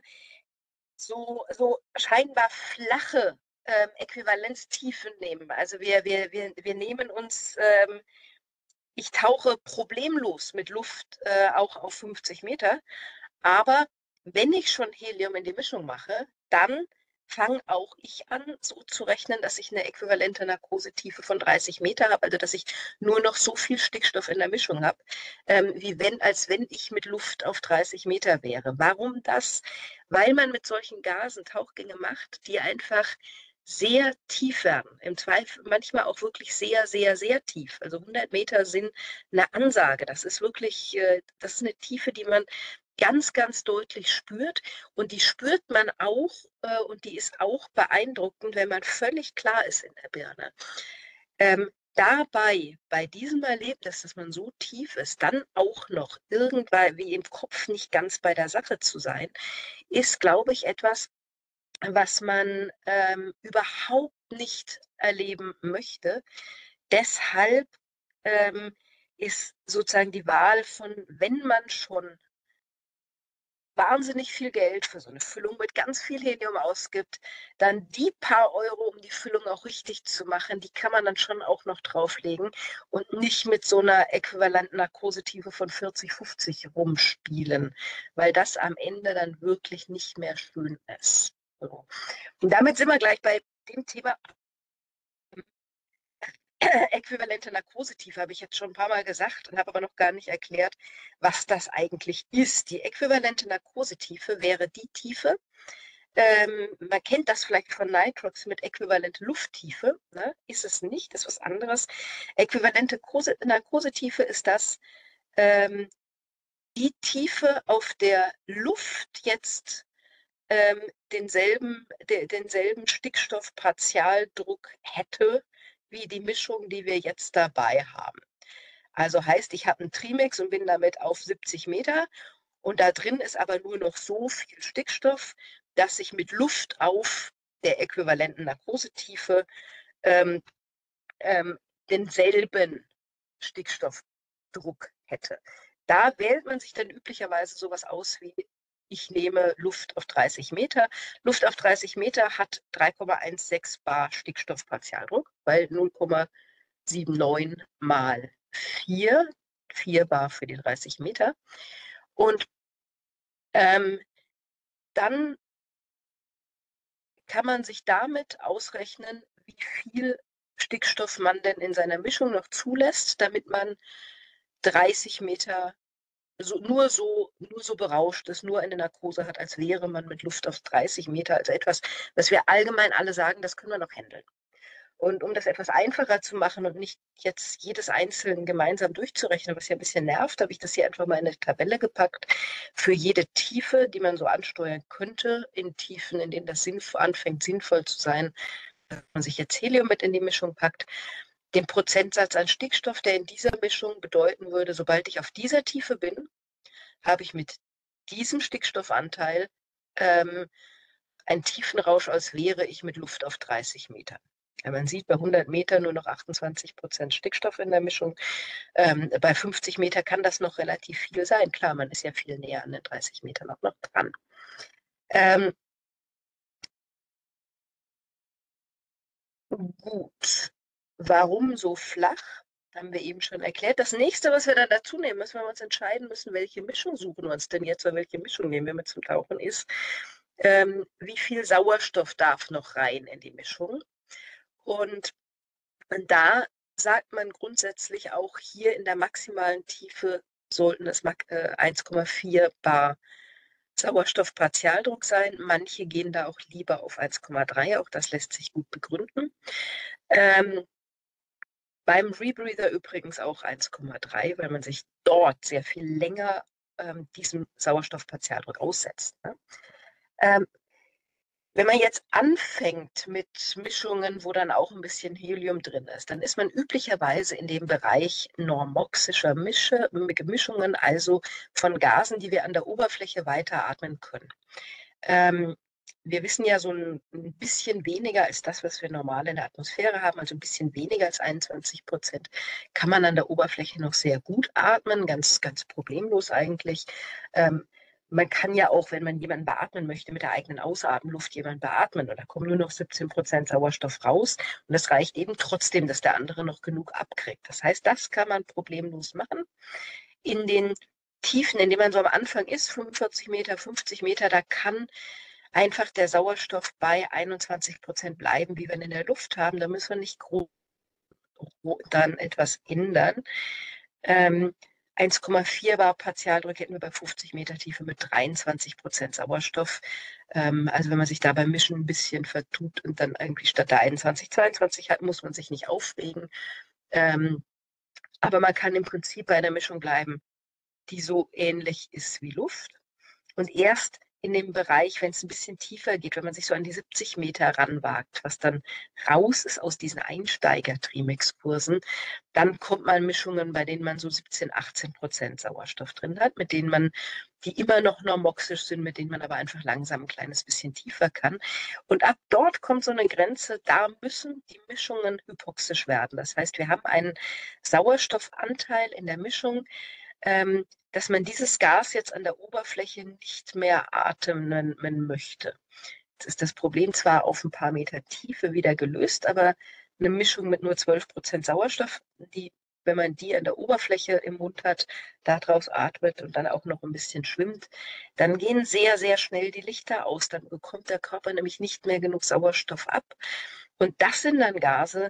so scheinbar flache Äquivalenztiefen nehmen. Also wir nehmen uns ich tauche problemlos mit Luft auch auf 50 Meter. Aber wenn ich schon Helium in die Mischung mache, dann fange auch ich an, so zu rechnen, dass ich eine äquivalente Narkosetiefe von 30 Meter habe, also dass ich nur noch so viel Stickstoff in der Mischung habe, als wenn ich mit Luft auf 30 Meter wäre. Warum das? Weil man mit solchen Gasen Tauchgänge macht, die einfach sehr tief werden. Im Zweifel manchmal auch wirklich sehr, sehr, sehr tief. Also 100 Meter sind eine Ansage. Das ist wirklich, das ist eine Tiefe, die man ganz, ganz deutlich spürt. Und die spürt man auch, und die ist auch beeindruckend, wenn man völlig klar ist in der Birne. Dabei, bei diesem Erlebnis, dass man so tief ist, dann auch noch irgendwann wie im Kopf nicht ganz bei der Sache zu sein, ist, glaube ich, etwas, was man überhaupt nicht erleben möchte. Deshalb ist sozusagen die Wahl von, wenn man schon wahnsinnig viel Geld für so eine Füllung mit ganz viel Helium ausgibt, dann die paar Euro, um die Füllung auch richtig zu machen, die kann man dann schon auch noch drauflegen und nicht mit so einer äquivalenten Narkosetiefe von 40, 50 rumspielen, weil das am Ende dann wirklich nicht mehr schön ist. So. Und damit sind wir gleich bei dem Thema äquivalente Narkosetiefe habe ich jetzt schon ein paar Mal gesagt und habe aber noch gar nicht erklärt, was das eigentlich ist. Die äquivalente Narkosetiefe wäre die Tiefe, man kennt das vielleicht von Nitrox mit äquivalente Lufttiefe, ne? Ist es nicht, das ist was anderes. Äquivalente Narkosetiefe ist das, die Tiefe, auf der Luft jetzt denselben Stickstoffpartialdruck hätte, wie die Mischung, die wir jetzt dabei haben. Also heißt, ich habe einen Trimix und bin damit auf 70 Meter und da drin ist aber nur noch so viel Stickstoff, dass ich mit Luft auf der äquivalenten Narkosetiefe ähm, denselben Stickstoffdruck hätte. Da wählt man sich dann üblicherweise sowas aus wie, ich nehme Luft auf 30 Meter. Luft auf 30 Meter hat 3,16 Bar Stickstoffpartialdruck, weil 0,79 mal 4 Bar für die 30 Meter. Und dann kann man sich damit ausrechnen, wie viel Stickstoff man denn in seiner Mischung noch zulässt, damit man 30 Meter nur so berauscht ist, nur eine Narkose hat, als wäre man mit Luft auf 30 Meter. Also etwas, was wir allgemein alle sagen, das können wir noch handeln. Und um das etwas einfacher zu machen und nicht jetzt jedes Einzelne gemeinsam durchzurechnen, was ja ein bisschen nervt, habe ich das hier einfach mal in eine Tabelle gepackt. Für jede Tiefe, die man so ansteuern könnte, in Tiefen, in denen das anfängt sinnvoll zu sein, dass man sich jetzt Helium mit in die Mischung packt, den Prozentsatz an Stickstoff, der in dieser Mischung bedeuten würde, sobald ich auf dieser Tiefe bin, habe ich mit diesem Stickstoffanteil einen Tiefenrausch, als wäre ich mit Luft auf 30 Meter. Ja, man sieht bei 100 Meter nur noch 28% Stickstoff in der Mischung. Bei 50 Meter kann das noch relativ viel sein. Klar, man ist ja viel näher an den 30 Metern auch noch dran. Gut. Warum so flach? Haben wir eben schon erklärt. Das nächste, was wir dann dazu nehmen müssen, wenn wir uns entscheiden müssen, welche Mischung suchen wir uns denn jetzt oder welche Mischung nehmen wir mit zum Tauchen, ist, wie viel Sauerstoff darf noch rein in die Mischung. Und da sagt man grundsätzlich auch hier in der maximalen Tiefe sollten es 1,4 Bar Sauerstoffpartialdruck sein. Manche gehen da auch lieber auf 1,3, auch das lässt sich gut begründen. Beim Rebreather übrigens auch 1,3, weil man sich dort sehr viel länger diesem Sauerstoffpartialdruck aussetzt. Ne? Wenn man jetzt anfängt mit Mischungen, wo dann auch ein bisschen Helium drin ist, dann ist man üblicherweise in dem Bereich normoxischer Mischungen, also von Gasen, die wir an der Oberfläche weiteratmen können. Wir wissen ja, so ein bisschen weniger als das, was wir normal in der Atmosphäre haben, also ein bisschen weniger als 21%, kann man an der Oberfläche noch sehr gut atmen, ganz, ganz problemlos eigentlich. Man kann ja auch, wenn man jemanden beatmen möchte, mit der eigenen Ausatmenluft jemanden beatmen und da kommen nur noch 17% Sauerstoff raus und das reicht eben trotzdem, dass der andere noch genug abkriegt. Das heißt, das kann man problemlos machen. In den Tiefen, in denen man so am Anfang ist, 45 Meter, 50 Meter, da kann einfach der Sauerstoff bei 21% bleiben, wie wir ihn in der Luft haben. Da müssen wir nicht groß dann etwas ändern. 1,4 Bar Partialdruck hätten wir bei 50 Meter Tiefe mit 23% Sauerstoff. Also wenn man sich da beim Mischen ein bisschen vertut und dann irgendwie statt der 21, 22 hat, muss man sich nicht aufregen. Aber man kann im Prinzip bei einer Mischung bleiben, die so ähnlich ist wie Luft. Und erst in dem Bereich, wenn es ein bisschen tiefer geht, wenn man sich so an die 70 Meter ranwagt, was dann raus ist aus diesen Einsteiger-Trimix-Kursen, dann kommt man Mischungen, bei denen man so 17, 18% Sauerstoff drin hat, mit denen man, die immer noch normoxisch sind, mit denen man aber einfach langsam ein kleines bisschen tiefer kann. Und ab dort kommt so eine Grenze, da müssen die Mischungen hypoxisch werden. Das heißt, wir haben einen Sauerstoffanteil in der Mischung, dass man dieses Gas jetzt an der Oberfläche nicht mehr atmen möchte. Jetzt ist das Problem zwar auf ein paar Meter Tiefe wieder gelöst, aber eine Mischung mit nur 12% Sauerstoff, die, wenn man die an der Oberfläche im Mund hat, daraus atmet und dann auch noch ein bisschen schwimmt, dann gehen sehr, sehr schnell die Lichter aus. Dann bekommt der Körper nämlich nicht mehr genug Sauerstoff ab. Und das sind dann Gase,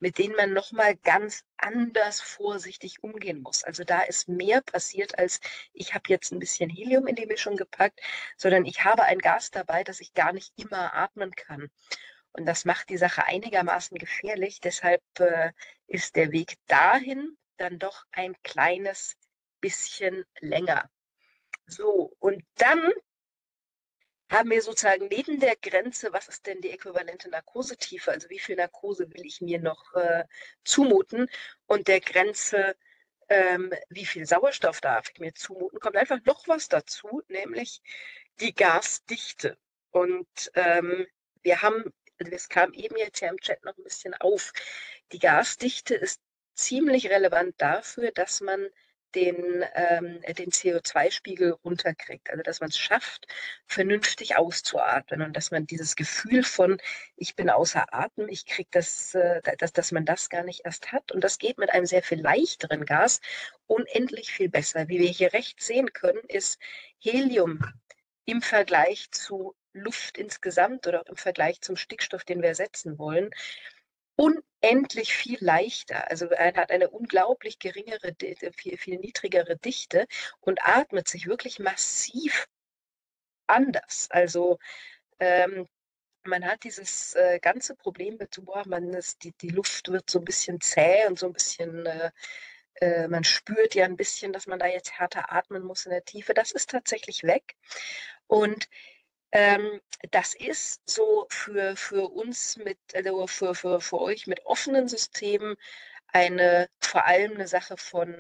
mit denen man nochmal ganz anders vorsichtig umgehen muss. Also da ist mehr passiert, als ich habe jetzt ein bisschen Helium in die Mischung gepackt, sondern ich habe ein Gas dabei, das ich gar nicht immer atmen kann. Und das macht die Sache einigermaßen gefährlich. Deshalb ist der Weg dahin dann doch ein kleines bisschen länger. So, und dann haben wir sozusagen neben der Grenze, was ist denn die äquivalente Narkosetiefe, also wie viel Narkose will ich mir noch zumuten, und der Grenze, wie viel Sauerstoff darf ich mir zumuten, kommt einfach noch was dazu, nämlich die Gasdichte. Und wir haben, das kam eben jetzt ja im Chat noch ein bisschen auf, die Gasdichte ist ziemlich relevant dafür, dass man den CO2-Spiegel runterkriegt. Also dass man es schafft, vernünftig auszuatmen und dass man dieses Gefühl von, ich bin außer Atem, ich kriege das, dass man das gar nicht erst hat. Und das geht mit einem sehr viel leichteren Gas unendlich viel besser. Wie wir hier rechts sehen können, ist Helium im Vergleich zu Luft insgesamt oder auch im Vergleich zum Stickstoff, den wir ersetzen wollen, unendlich viel leichter. Also er hat eine unglaublich geringere, viel niedrigere Dichte und atmet sich wirklich massiv anders. Also man hat dieses ganze Problem mit, boah, die Luft wird so ein bisschen zäh und so ein bisschen, man spürt ja ein bisschen, dass man da jetzt härter atmen muss in der Tiefe. Das ist tatsächlich weg. Und ähm, das ist so für uns also für euch mit offenen Systemen vor allem eine Sache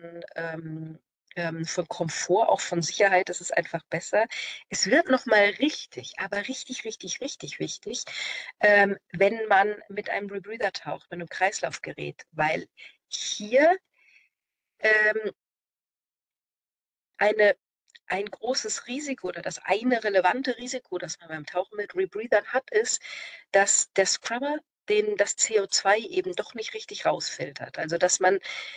von Komfort, auch von Sicherheit, das ist einfach besser. Es wird nochmal richtig, aber richtig, richtig, richtig wichtig, wenn man mit einem Rebreather taucht, mit einem Kreislaufgerät, weil hier ähm, eine, ein großes Risiko oder das eine relevante Risiko, das man beim Tauchen mit Rebreathern hat, ist, dass der Scrubber das CO2 eben doch nicht richtig rausfiltert. Also dass man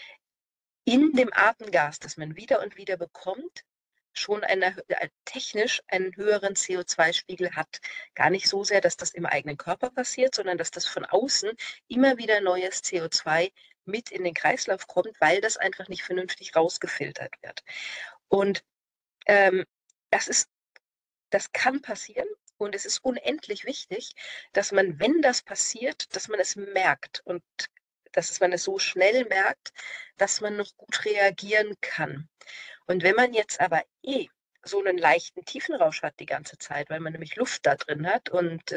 in dem Atemgas, das man wieder und wieder bekommt, schon technisch einen höheren CO2-Spiegel hat. Gar nicht so sehr, dass das im eigenen Körper passiert, sondern dass das von außen immer wieder neues CO2 mit in den Kreislauf kommt, weil das einfach nicht vernünftig rausgefiltert wird. Und ähm, das ist, das kann passieren. Und es ist unendlich wichtig, dass man, wenn das passiert, dass man es merkt und dass man es so schnell merkt, dass man noch gut reagieren kann. Und wenn man jetzt aber so einen leichten Tiefenrausch hat die ganze Zeit, weil man nämlich Luft da drin hat und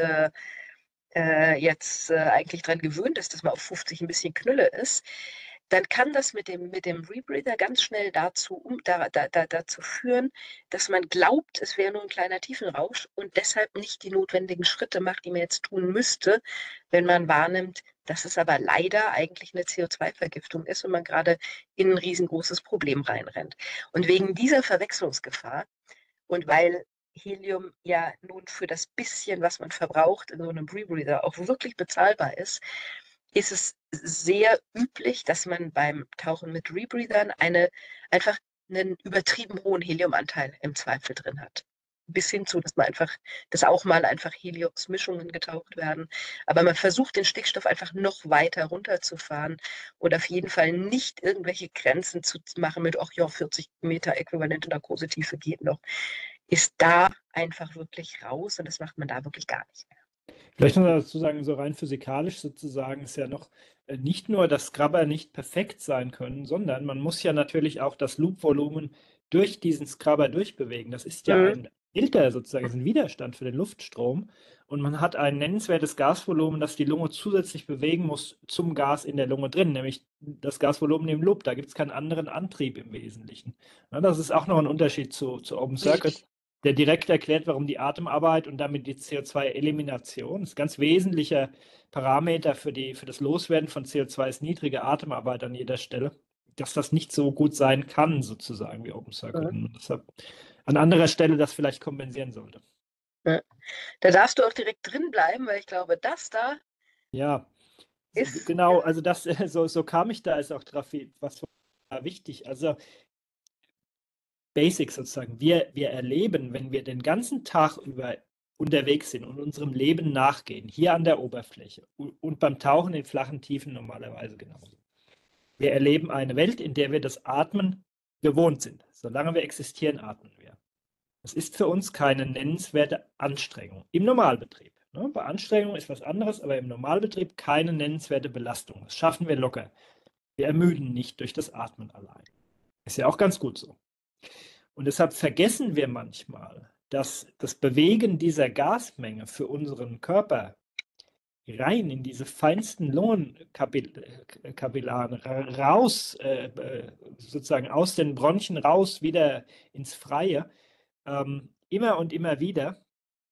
jetzt eigentlich daran gewöhnt ist, dass man auf 50 ein bisschen Knülle ist, dann kann das mit dem Rebreather ganz schnell dazu führen, dass man glaubt, es wäre nur ein kleiner Tiefenrausch und deshalb nicht die notwendigen Schritte macht, die man jetzt tun müsste, wenn man wahrnimmt, dass es aber leider eigentlich eine CO2-Vergiftung ist und man gerade in ein riesengroßes Problem reinrennt. Und wegen dieser Verwechslungsgefahr und weil Helium ja nun für das bisschen, was man verbraucht, in so einem Rebreather auch wirklich bezahlbar ist, ist es sehr üblich, dass man beim Tauchen mit Rebreathern einfach einen übertrieben hohen Heliumanteil im Zweifel drin hat. Bis hin zu, dass auch mal einfach Heliumsmischungen getaucht werden. Aber man versucht, den Stickstoff einfach noch weiter runterzufahren und auf jeden Fall nicht irgendwelche Grenzen zu machen mit, ach ja, 40 Meter äquivalente Narkosetiefe geht noch. Ist da einfach wirklich raus und das macht man da wirklich gar nicht mehr. Vielleicht noch dazu sagen, so rein physikalisch sozusagen ist ja noch nicht nur, dass Scrubber nicht perfekt sein können, sondern man muss ja natürlich auch das Loopvolumen durch diesen Scrubber durchbewegen. Das ist ja Mhm. ein Filter sozusagen, ist ein Widerstand für den Luftstrom. Und man hat ein nennenswertes Gasvolumen, das die Lunge zusätzlich bewegen muss zum Gas in der Lunge drin, nämlich das Gasvolumen im Loop. Da gibt es keinen anderen Antrieb im Wesentlichen. Ja, das ist auch noch ein Unterschied zu Open Circuit, der direkt erklärt, warum die Atemarbeit und damit die CO2-Elimination, das ist ein ganz wesentlicher Parameter für das Loswerden von CO2 ist niedrige Atemarbeit an jeder Stelle, dass das nicht so gut sein kann, sozusagen wie Open Circuit. Mhm. Und deshalb an anderer Stelle das vielleicht kompensieren sollte. Ja. Da darfst du auch direkt drin bleiben, weil ich glaube, das da Ja, ist. genau, also das, so kam ich da, ist auch was war wichtig. Also Basics sozusagen. Wir erleben, wenn wir den ganzen Tag über unterwegs sind und unserem Leben nachgehen, hier an der Oberfläche und beim Tauchen in flachen Tiefen normalerweise genauso. Wir erleben eine Welt, in der wir das Atmen gewohnt sind. Solange wir existieren, atmen wir. Es ist für uns keine nennenswerte Anstrengung im Normalbetrieb. Ne? Bei Anstrengung ist was anderes, aber im Normalbetrieb keine nennenswerte Belastung. Das schaffen wir locker. Wir ermüden nicht durch das Atmen allein. Ist ja auch ganz gut so. Und deshalb vergessen wir manchmal, dass das Bewegen dieser Gasmenge für unseren Körper rein in diese feinsten Lungenkapillaren raus, sozusagen aus den Bronchien raus, wieder ins Freie, immer und immer wieder,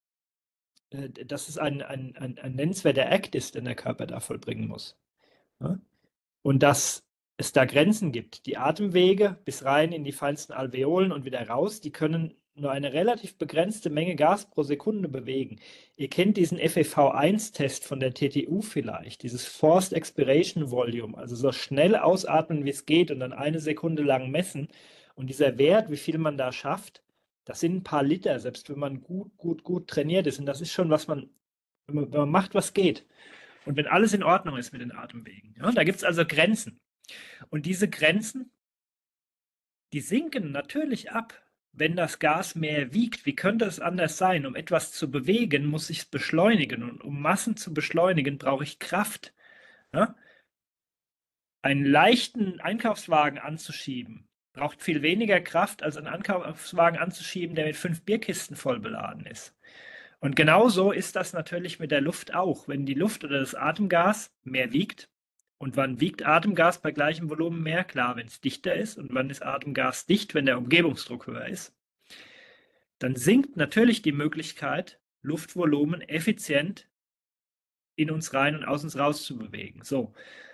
dass es ein nennenswerter Akt ist, den der Körper da vollbringen muss. Ja? Und dass es da Grenzen gibt. Die Atemwege bis rein in die feinsten Alveolen und wieder raus, die können nur eine relativ begrenzte Menge Gas pro Sekunde bewegen. Ihr kennt diesen FEV1-Test von der TTU vielleicht, dieses Forced Expiration Volume, also so schnell ausatmen, wie es geht und dann eine Sekunde lang messen. Und dieser Wert, wie viel man da schafft, das sind ein paar Liter, selbst wenn man gut trainiert ist. Und das ist schon, was man, wenn man macht, was geht. Und wenn alles in Ordnung ist mit den Atemwegen. Ja, da gibt es also Grenzen. Und diese Grenzen, die sinken natürlich ab, wenn das Gas mehr wiegt. Wie könnte es anders sein? Um etwas zu bewegen, muss ich es beschleunigen. Und um Massen zu beschleunigen, brauche ich Kraft. Ja? Einen leichten Einkaufswagen anzuschieben, braucht viel weniger Kraft, als einen Einkaufswagen anzuschieben, der mit 5 Bierkisten voll beladen ist. Und genauso ist das natürlich mit der Luft auch. Wenn die Luft oder das Atemgas mehr wiegt, und wann wiegt Atemgas bei gleichem Volumen mehr? Klar, wenn es dichter ist. Und wann ist Atemgas dicht, wenn der Umgebungsdruck höher ist? Dann sinkt natürlich die Möglichkeit, Luftvolumen effizient in uns rein und aus uns raus zu bewegen. So.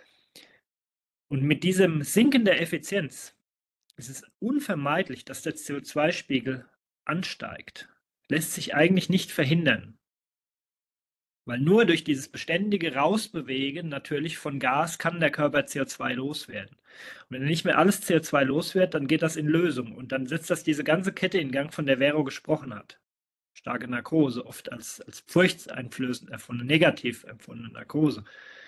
Und mit diesem Sinken der Effizienz ist es unvermeidlich, dass der CO2-Spiegel ansteigt. Lässt sich eigentlich nicht verhindern. Weil nur durch dieses beständige Rausbewegen natürlich von Gas kann der Körper CO2 loswerden. Und wenn er nicht mehr alles CO2 los wird, dann geht das in Lösung. Und dann setzt das diese ganze Kette in Gang, von der Vero gesprochen hat. Starke Narkose, oft als furchteinflößend erfundene, negativ empfundene Narkose.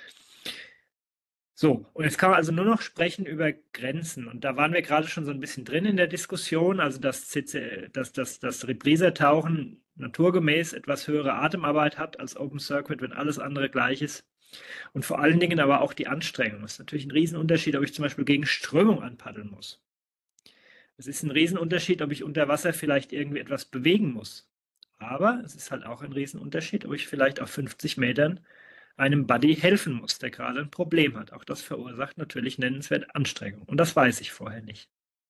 So, und jetzt kann man also nur noch sprechen über Grenzen. Und da waren wir gerade schon so ein bisschen drin in der Diskussion, also dass das Repriser-Tauchen naturgemäß etwas höhere Atemarbeit hat als Open Circuit, wenn alles andere gleich ist. Und vor allen Dingen aber auch die Anstrengung. Das ist natürlich ein Riesenunterschied, ob ich zum Beispiel gegen Strömung anpaddeln muss. Es ist ein Riesenunterschied, ob ich unter Wasser vielleicht irgendwie etwas bewegen muss. Aber es ist halt auch ein Riesenunterschied, ob ich vielleicht auf 50 Metern einem Buddy helfen muss, der gerade ein Problem hat. Auch das verursacht natürlich nennenswerte Anstrengung. Und das weiß ich vorher nicht.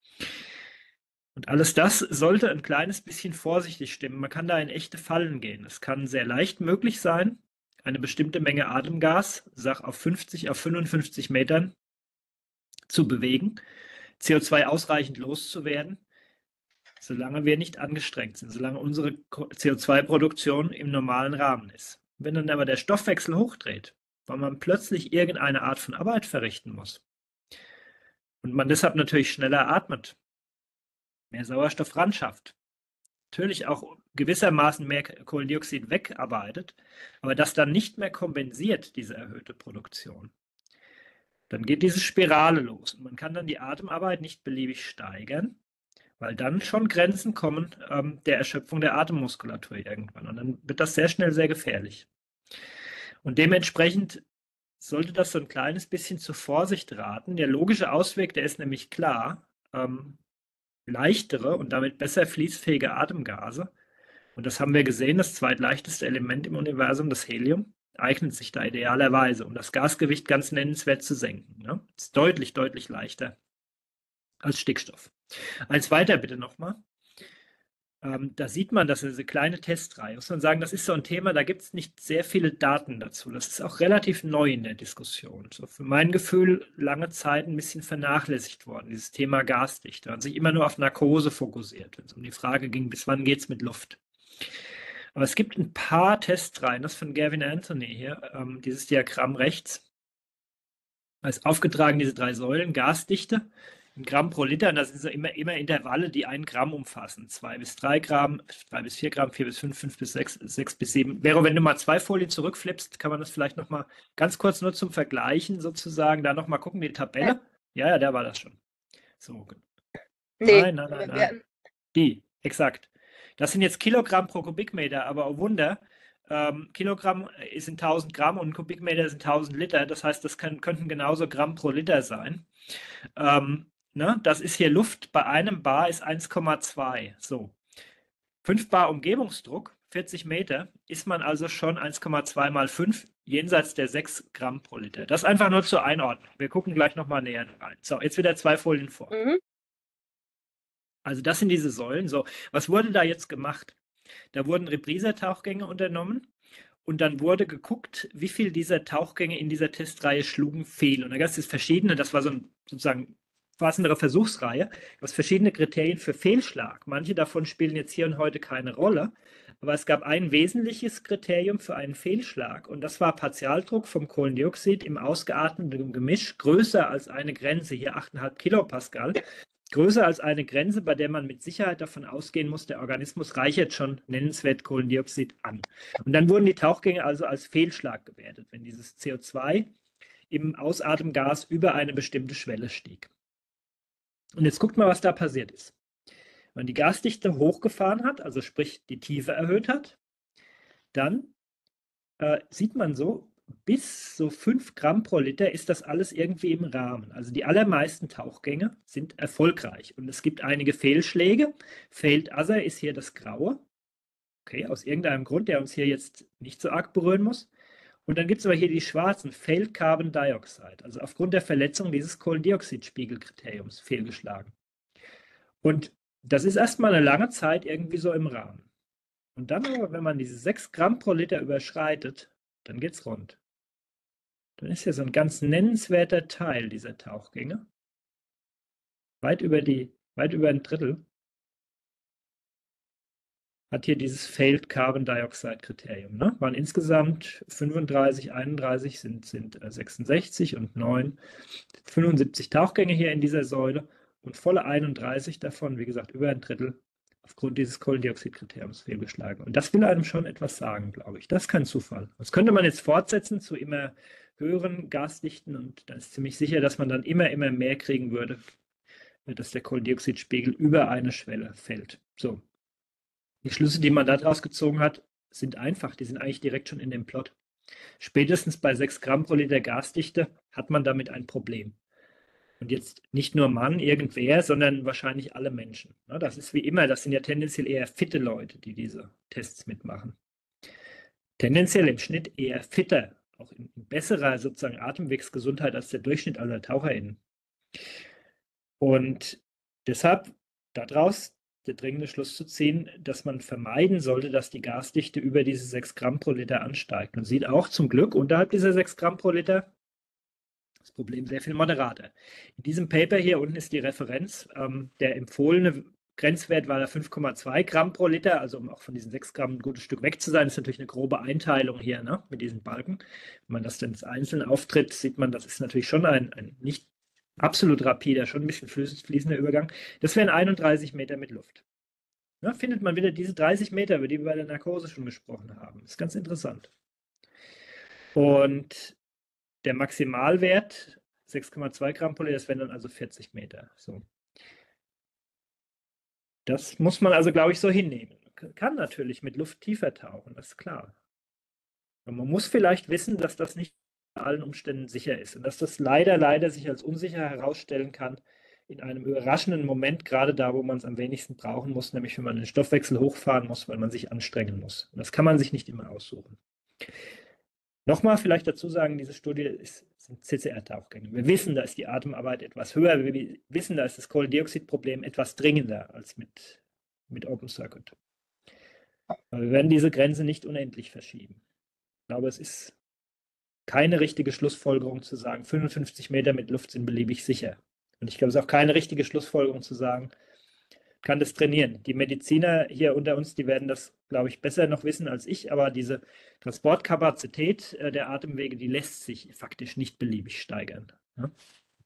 Und alles das sollte ein kleines bisschen vorsichtig stimmen. Man kann da in echte Fallen gehen. Es kann sehr leicht möglich sein, eine bestimmte Menge Atemgas, sag auf 50, auf 55 Metern zu bewegen, CO2 ausreichend loszuwerden, solange wir nicht angestrengt sind, solange unsere CO2-Produktion im normalen Rahmen ist. Wenn dann aber der Stoffwechsel hochdreht, weil man plötzlich irgendeine Art von Arbeit verrichten muss und man deshalb natürlich schneller atmet, mehr Sauerstoff ran schafft, natürlich auch gewissermaßen mehr Kohlendioxid wegarbeitet, aber das dann nicht mehr kompensiert, diese erhöhte Produktion, dann geht diese Spirale los und man kann dann die Atemarbeit nicht beliebig steigern, weil dann schon Grenzen kommen der Erschöpfung der Atemmuskulatur irgendwann. Und dann wird das sehr schnell sehr gefährlich. Und dementsprechend sollte das so ein kleines bisschen zur Vorsicht raten. Der logische Ausweg, der ist nämlich klar, leichtere und damit besser fließfähige Atemgase. Und das haben wir gesehen, das zweitleichteste Element im Universum, das Helium, eignet sich da idealerweise, um das Gasgewicht ganz nennenswert zu senken. Ne? Ist deutlich, deutlich leichter als Stickstoff. Eins weiter bitte nochmal. Da sieht man, dass diese kleine Testreihe, muss man sagen, das ist so ein Thema, da gibt es nicht sehr viele Daten dazu. Das ist auch relativ neu in der Diskussion. So für mein Gefühl lange Zeit ein bisschen vernachlässigt worden, dieses Thema Gasdichte. Man hat sich immer nur auf Narkose fokussiert, wenn es um die Frage ging, bis wann geht es mit Luft. Aber es gibt ein paar Testreihen, das von Gavin Anthony hier, dieses Diagramm rechts. Da ist aufgetragen diese 3 Säulen, Gasdichte, ein Gramm pro Liter, und das sind so immer Intervalle, die 1 Gramm umfassen. 2 bis 3 Gramm, 3 bis 4 Gramm, 4 bis 5, 5 bis 6, 6 bis 7. Vero, wenn du mal 2 Folien zurückflippst, kann man das vielleicht nochmal ganz kurz nur zum Vergleichen sozusagen, da nochmal gucken, die Tabelle. Ja, da war das schon. So. Nee, Nein. Die, exakt. Das sind jetzt Kilogramm pro Kubikmeter, aber oh Wunder, Kilogramm sind 1000 Gramm und ein Kubikmeter sind 1000 Liter. Das heißt, das könnten genauso Gramm pro Liter sein. Ne? Das ist hier Luft, bei einem Bar ist 1,2. So. 5 Bar Umgebungsdruck, 40 Meter, ist man also schon 1,2 mal 5 jenseits der 6 Gramm pro Liter. Das einfach nur zur Einordnung. Wir gucken gleich nochmal näher rein. So, jetzt wieder 2 Folien vor. Mhm. Also das sind diese Säulen. So, was wurde da jetzt gemacht? Da wurden Repriser-Tauchgänge unternommen und dann wurde geguckt, wie viel dieser Tauchgänge in dieser Testreihe schlugen fehl. Und da gab es verschiedene, das war so ein sozusagen passendere Versuchsreihe, du hast verschiedene Kriterien für Fehlschlag. Manche davon spielen jetzt hier und heute keine Rolle, aber es gab ein wesentliches Kriterium für einen Fehlschlag und das war Partialdruck vom Kohlendioxid im ausgeatmeten Gemisch größer als eine Grenze, hier 8,5 Kilopascal. Größer als eine Grenze, bei der man mit Sicherheit davon ausgehen muss, der Organismus reichert schon nennenswert Kohlendioxid an. Und dann wurden die Tauchgänge also als Fehlschlag gewertet, wenn dieses CO2 im Ausatemgas über eine bestimmte Schwelle stieg. Und jetzt guckt mal, was da passiert ist. Wenn man die Gasdichte hochgefahren hat, also sprich die Tiefe erhöht hat, dann sieht man so, bis so 5 Gramm pro Liter ist das alles irgendwie im Rahmen. Also die allermeisten Tauchgänge sind erfolgreich und es gibt einige Fehlschläge. Failed Other ist hier das Graue. Okay, aus irgendeinem Grund, der uns hier jetzt nicht so arg berühren muss. Und dann gibt es aber hier die schwarzen, Failed Carbon Dioxide, also aufgrund der Verletzung dieses Kohlendioxidspiegelkriteriums fehlgeschlagen. Und das ist erstmal eine lange Zeit irgendwie so im Rahmen. Und dann aber, wenn man diese 6 Gramm pro Liter überschreitet, dann geht's rund. Dann ist ja so ein ganz nennenswerter Teil dieser Tauchgänge, weit über ein Drittel, hat hier dieses Failed Carbon Dioxide Kriterium. Ne? Waren insgesamt 35, 31 sind 66 und 9, 75 Tauchgänge hier in dieser Säule und volle 31 davon, wie gesagt, über ein Drittel aufgrund dieses Kohlendioxidkriteriums fehlgeschlagen. Und das will einem schon etwas sagen, glaube ich. Das ist kein Zufall. Das könnte man jetzt fortsetzen zu immer höheren Gasdichten und dann ist ziemlich sicher, dass man dann immer mehr kriegen würde, dass der Kohlendioxidspiegel über eine Schwelle fällt. So. Die Schlüsse, die man daraus gezogen hat, sind einfach. Die sind eigentlich direkt schon in dem Plot. Spätestens bei 6 Gramm pro Liter Gasdichte hat man damit ein Problem. Und jetzt nicht nur Mann, irgendwer, sondern wahrscheinlich alle Menschen. Das ist wie immer, das sind ja tendenziell eher fitte Leute, die diese Tests mitmachen. Tendenziell im Schnitt eher fitter, auch in besserer sozusagen Atemwegsgesundheit als der Durchschnitt aller TaucherInnen. Und deshalb daraus der dringende Schluss zu ziehen, dass man vermeiden sollte, dass die Gasdichte über diese 6 Gramm pro Liter ansteigt. Man sieht auch zum Glück unterhalb dieser 6 Gramm pro Liter das Problem sehr viel moderater. In diesem Paper hier unten ist die Referenz. Der empfohlene Grenzwert war da 5,2 Gramm pro Liter, also um auch von diesen 6 Gramm ein gutes Stück weg zu sein. Das ist natürlich eine grobe Einteilung hier, ne, mit diesen Balken. Wenn man das dann einzeln auftritt, sieht man, das ist natürlich schon ein nicht absolut rapider, schon ein bisschen fließender Übergang. Das wären 31 Meter mit Luft. Ja, findet man wieder diese 30 Meter, über die wir bei der Narkose schon gesprochen haben. Das ist ganz interessant. Und der Maximalwert 6,2 Gramm pro Liter, das wären dann also 40 Meter. So. Das muss man also, glaube ich, so hinnehmen. Kann natürlich mit Luft tiefer tauchen, das ist klar. Aber man muss vielleicht wissen, dass das nicht in allen Umständen sicher ist und dass das leider sich als unsicher herausstellen kann in einem überraschenden Moment, gerade da, wo man es am wenigsten brauchen muss, nämlich wenn man den Stoffwechsel hochfahren muss, weil man sich anstrengen muss. Und das kann man sich nicht immer aussuchen. Nochmal vielleicht dazu sagen, diese Studie sind CCR-Tauchgänge. Wir wissen, da ist die Atemarbeit etwas höher. Wir wissen, da ist das Kohlendioxidproblem etwas dringender als mit Open Circuit. Aber wir werden diese Grenze nicht unendlich verschieben. Ich glaube, es ist keine richtige Schlussfolgerung zu sagen, 55 Meter mit Luft sind beliebig sicher. Und ich glaube, es ist auch keine richtige Schlussfolgerung zu sagen, kann das trainieren. Die Mediziner hier unter uns, die werden das, glaube ich, besser noch wissen als ich, aber diese Transportkapazität der Atemwege, die lässt sich faktisch nicht beliebig steigern. Ja?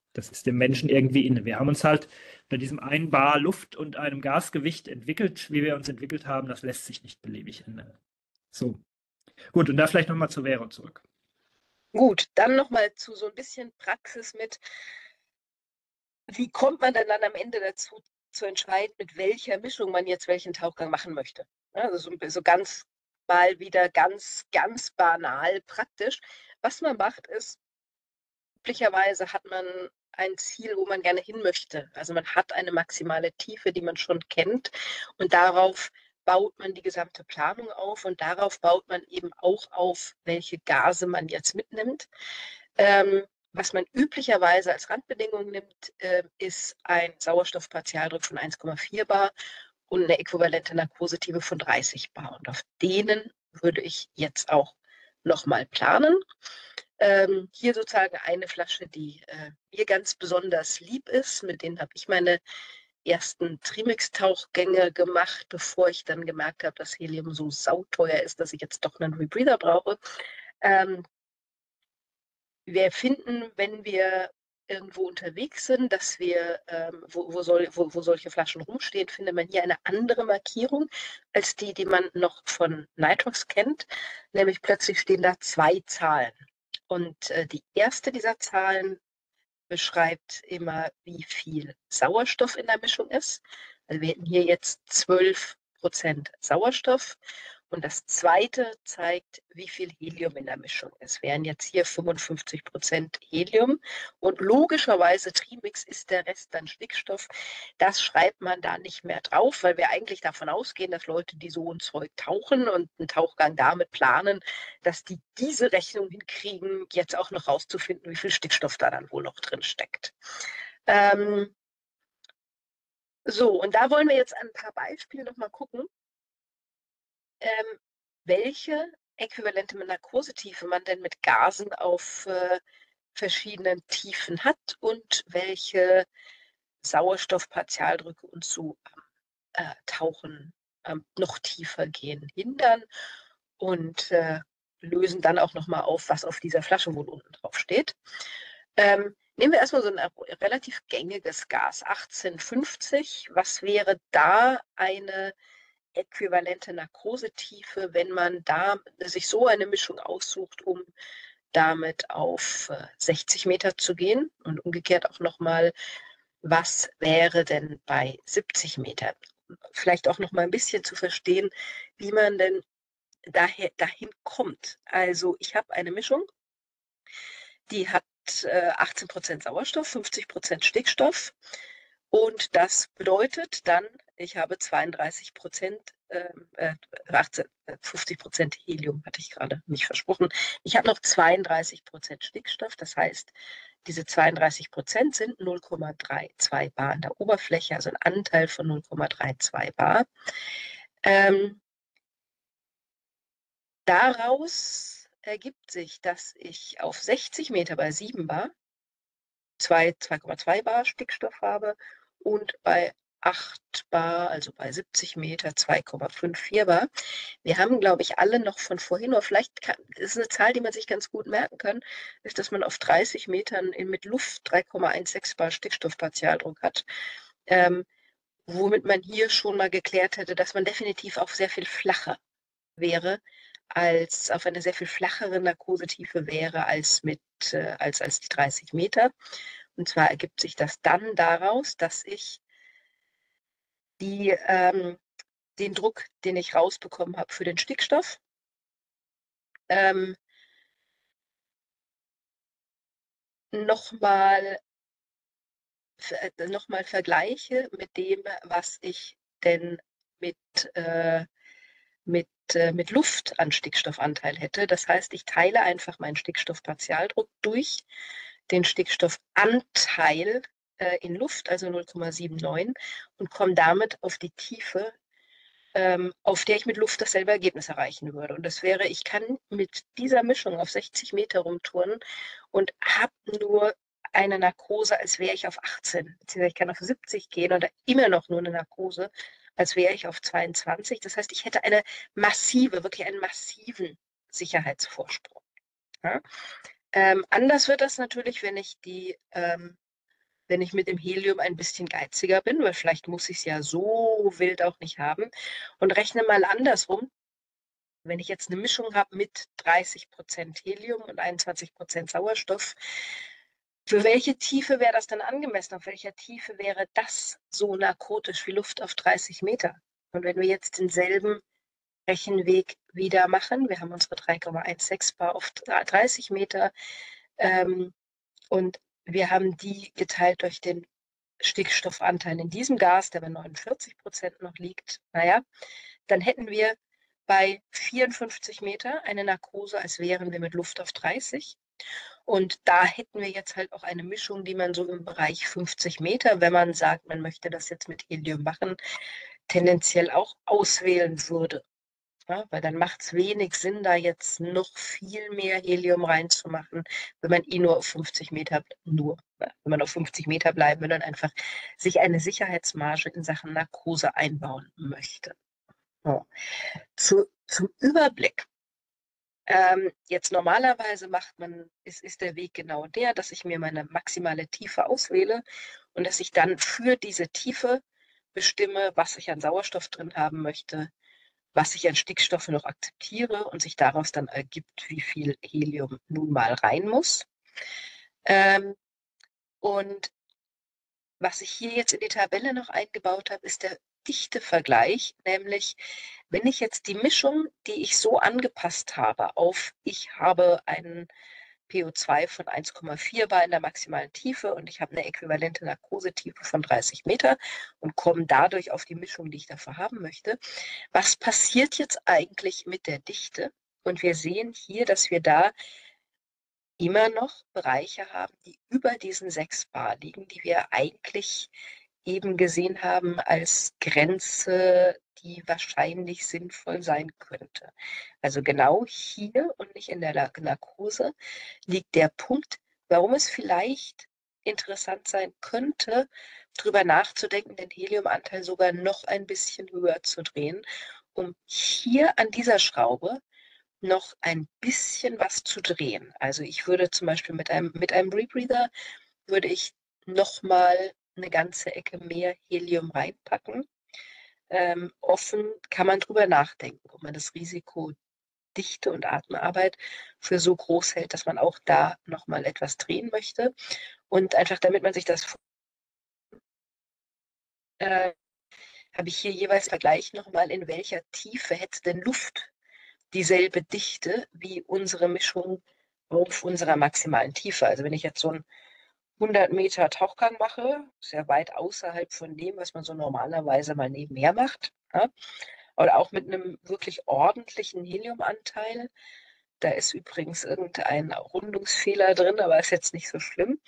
Das ist dem Menschen irgendwie inne. Wir haben uns halt bei diesem einen Bar Luft und einem Gasgewicht entwickelt, wie wir uns entwickelt haben. Das lässt sich nicht beliebig ändern. So, gut, und da vielleicht nochmal zu Vero zurück. Gut, dann nochmal zu so ein bisschen Praxis mit, wie kommt man denn dann am Ende dazu, zu entscheiden, mit welcher Mischung man jetzt welchen Tauchgang machen möchte? Also so ganz mal wieder ganz banal praktisch. Was man macht, ist, üblicherweise hat man ein Ziel, wo man gerne hin möchte. Also man hat eine maximale Tiefe, die man schon kennt, und darauf baut man die gesamte Planung auf, und darauf baut man eben auch auf, welche Gase man jetzt mitnimmt. Was man üblicherweise als Randbedingung nimmt, ist ein Sauerstoffpartialdruck von 1,4 bar und eine äquivalente Narkosetiefe von 30 bar. Und auf denen würde ich jetzt auch nochmal planen. Hier sozusagen eine Flasche, die mir ganz besonders lieb ist. Mit denen habe ich meine ersten Trimix-Tauchgänge gemacht, bevor ich dann gemerkt habe, dass Helium so sauteuer ist, dass ich jetzt doch einen Rebreather brauche. Wir finden, wenn wir irgendwo unterwegs sind, dass wir, wo solche Flaschen rumstehen, findet man hier eine andere Markierung als die man noch von Nitrox kennt. Nämlich plötzlich stehen da 2 Zahlen. Und die erste dieser Zahlen beschreibt immer, wie viel Sauerstoff in der Mischung ist. Also wir hätten hier jetzt 12% Sauerstoff. Und das zweite zeigt, wie viel Helium in der Mischung ist. Wären jetzt hier 55% Helium. Und logischerweise, Trimix ist der Rest dann Stickstoff. Das schreibt man da nicht mehr drauf, weil wir eigentlich davon ausgehen, dass Leute, die so ein Zeug tauchen und einen Tauchgang damit planen, dass die diese Rechnung hinkriegen, jetzt auch noch rauszufinden, wie viel Stickstoff da dann wohl noch drin steckt. So, und da wollen wir jetzt ein paar Beispiele nochmal gucken, welche äquivalente Narkosetiefe man denn mit Gasen auf verschiedenen Tiefen hat und welche Sauerstoffpartialdrücke uns so Tauchen noch tiefer gehen hindern, und lösen dann auch nochmal auf, was auf dieser Flasche wohl unten drauf steht. Nehmen wir erstmal so ein relativ gängiges Gas, 1850. Was wäre da eine äquivalente Narkosetiefe, wenn man da sich so eine Mischung aussucht, um damit auf 60 Meter zu gehen? Und umgekehrt auch nochmal, was wäre denn bei 70 Meter? Vielleicht auch noch mal ein bisschen zu verstehen, wie man denn dahin kommt. Also ich habe eine Mischung, die hat 18% Sauerstoff, 50% Stickstoff. Und das bedeutet dann, ich habe 32%, 50% Helium, hatte ich gerade nicht versprochen. Ich habe noch 32% Stickstoff, das heißt, diese 32% sind 0,32 bar an der Oberfläche, also ein Anteil von 0,32 bar. Daraus ergibt sich, dass ich auf 60 Meter bei 7 bar 2,2 bar Stickstoff habe und bei 8 bar, also bei 70 Meter, 2,54 bar. Wir haben, glaube ich, alle noch von vorhin, oder vielleicht ist eine Zahl, die man sich ganz gut merken kann, ist, dass man auf 30 Metern mit Luft 3,16 bar Stickstoffpartialdruck hat. Womit man hier schon mal geklärt hätte, dass man definitiv auch sehr viel flacher wäre, als auf eine sehr viel flachere Narkosetiefe wäre als als die 30 Meter. Und zwar ergibt sich das dann daraus, dass ich den Druck, den ich rausbekommen habe für den Stickstoff, ähm, nochmal vergleiche mit dem, was ich denn mit, äh, mit Luft an Stickstoffanteil hätte. Das heißt, ich teile einfach meinen Stickstoffpartialdruck durch den Stickstoffanteil in Luft, also 0,79, und komme damit auf die Tiefe, auf der ich mit Luft dasselbe Ergebnis erreichen würde. Und das wäre, ich kann mit dieser Mischung auf 60 Meter rumturnen und habe nur eine Narkose, als wäre ich auf 18. Beziehungsweise ich kann auf 70 gehen und immer noch nur eine Narkose, als wäre ich auf 22. Das heißt, ich hätte wirklich einen massiven Sicherheitsvorsprung. Ja? Anders wird das natürlich, wenn ich die wenn ich mit dem Helium ein bisschen geiziger bin, weil vielleicht muss ich es ja so wild auch nicht haben, und rechne mal andersrum. Wenn ich jetzt eine Mischung habe mit 30% Helium und 21% Sauerstoff, für welche Tiefe wäre das dann angemessen? Auf welcher Tiefe wäre das so narkotisch wie Luft auf 30 Meter? Und wenn wir jetzt denselben Rechenweg wieder machen, wir haben unsere 3,16 Bar auf 30 Meter und wir haben die geteilt durch den Stickstoffanteil in diesem Gas, der bei 49% noch liegt, naja, dann hätten wir bei 54 Meter eine Narkose, als wären wir mit Luft auf 30. Und da hätten wir jetzt halt auch eine Mischung, die man so im Bereich 50 Meter, wenn man sagt, man möchte das jetzt mit Helium machen, tendenziell auch auswählen würde. Ja, weil dann macht es wenig Sinn, da jetzt noch viel mehr Helium reinzumachen, wenn man nur auf 50 Meter, wenn man auf 50 Meter bleiben will und einfach sich eine Sicherheitsmarge in Sachen Narkose einbauen möchte. Ja. Zum Überblick. Jetzt normalerweise ist der Weg genau der, dass ich mir meine maximale Tiefe auswähle und dass ich dann für diese Tiefe bestimme, was ich an Sauerstoff drin haben möchte, was ich an Stickstoff noch akzeptiere und sich daraus dann ergibt, wie viel Helium nun mal rein muss. Und was ich hier jetzt in die Tabelle noch eingebaut habe, ist der Dichtevergleich, nämlich wenn ich jetzt die Mischung, die ich so angepasst habe, ich habe einen PO2 von 1,4 Bar in der maximalen Tiefe und ich habe eine äquivalente Narkosetiefe von 30 Meter und komme dadurch auf die Mischung, die ich dafür haben möchte. Was passiert jetzt eigentlich mit der Dichte? Und wir sehen hier, dass wir da immer noch Bereiche haben, die über diesen 6 Bar liegen, die wir eigentlich eben gesehen haben als Grenze, die wahrscheinlich sinnvoll sein könnte. Also genau hier und nicht in der Narkose liegt der Punkt, warum es vielleicht interessant sein könnte, darüber nachzudenken, den Heliumanteil sogar noch ein bisschen höher zu drehen, um hier an dieser Schraube noch ein bisschen was zu drehen. Also ich würde zum Beispiel mit einem Rebreather würde ich nochmal eine ganze Ecke mehr Helium reinpacken. Offen kann man drüber nachdenken, ob man das Risiko Dichte und Atemarbeit für so groß hält, dass man auch da nochmal etwas drehen möchte. Und einfach damit man sich das habe ich hier jeweils Vergleich nochmal, in welcher Tiefe hätte denn Luft dieselbe Dichte wie unsere Mischung auf unserer maximalen Tiefe. Also wenn ich jetzt so einen 100 Meter Tauchgang mache, ist ja weit außerhalb von dem, was man so normalerweise mal nebenher macht. Ja? Oder auch mit einem wirklich ordentlichen Heliumanteil. Da ist übrigens irgendein Rundungsfehler drin, aber ist jetzt nicht so schlimm.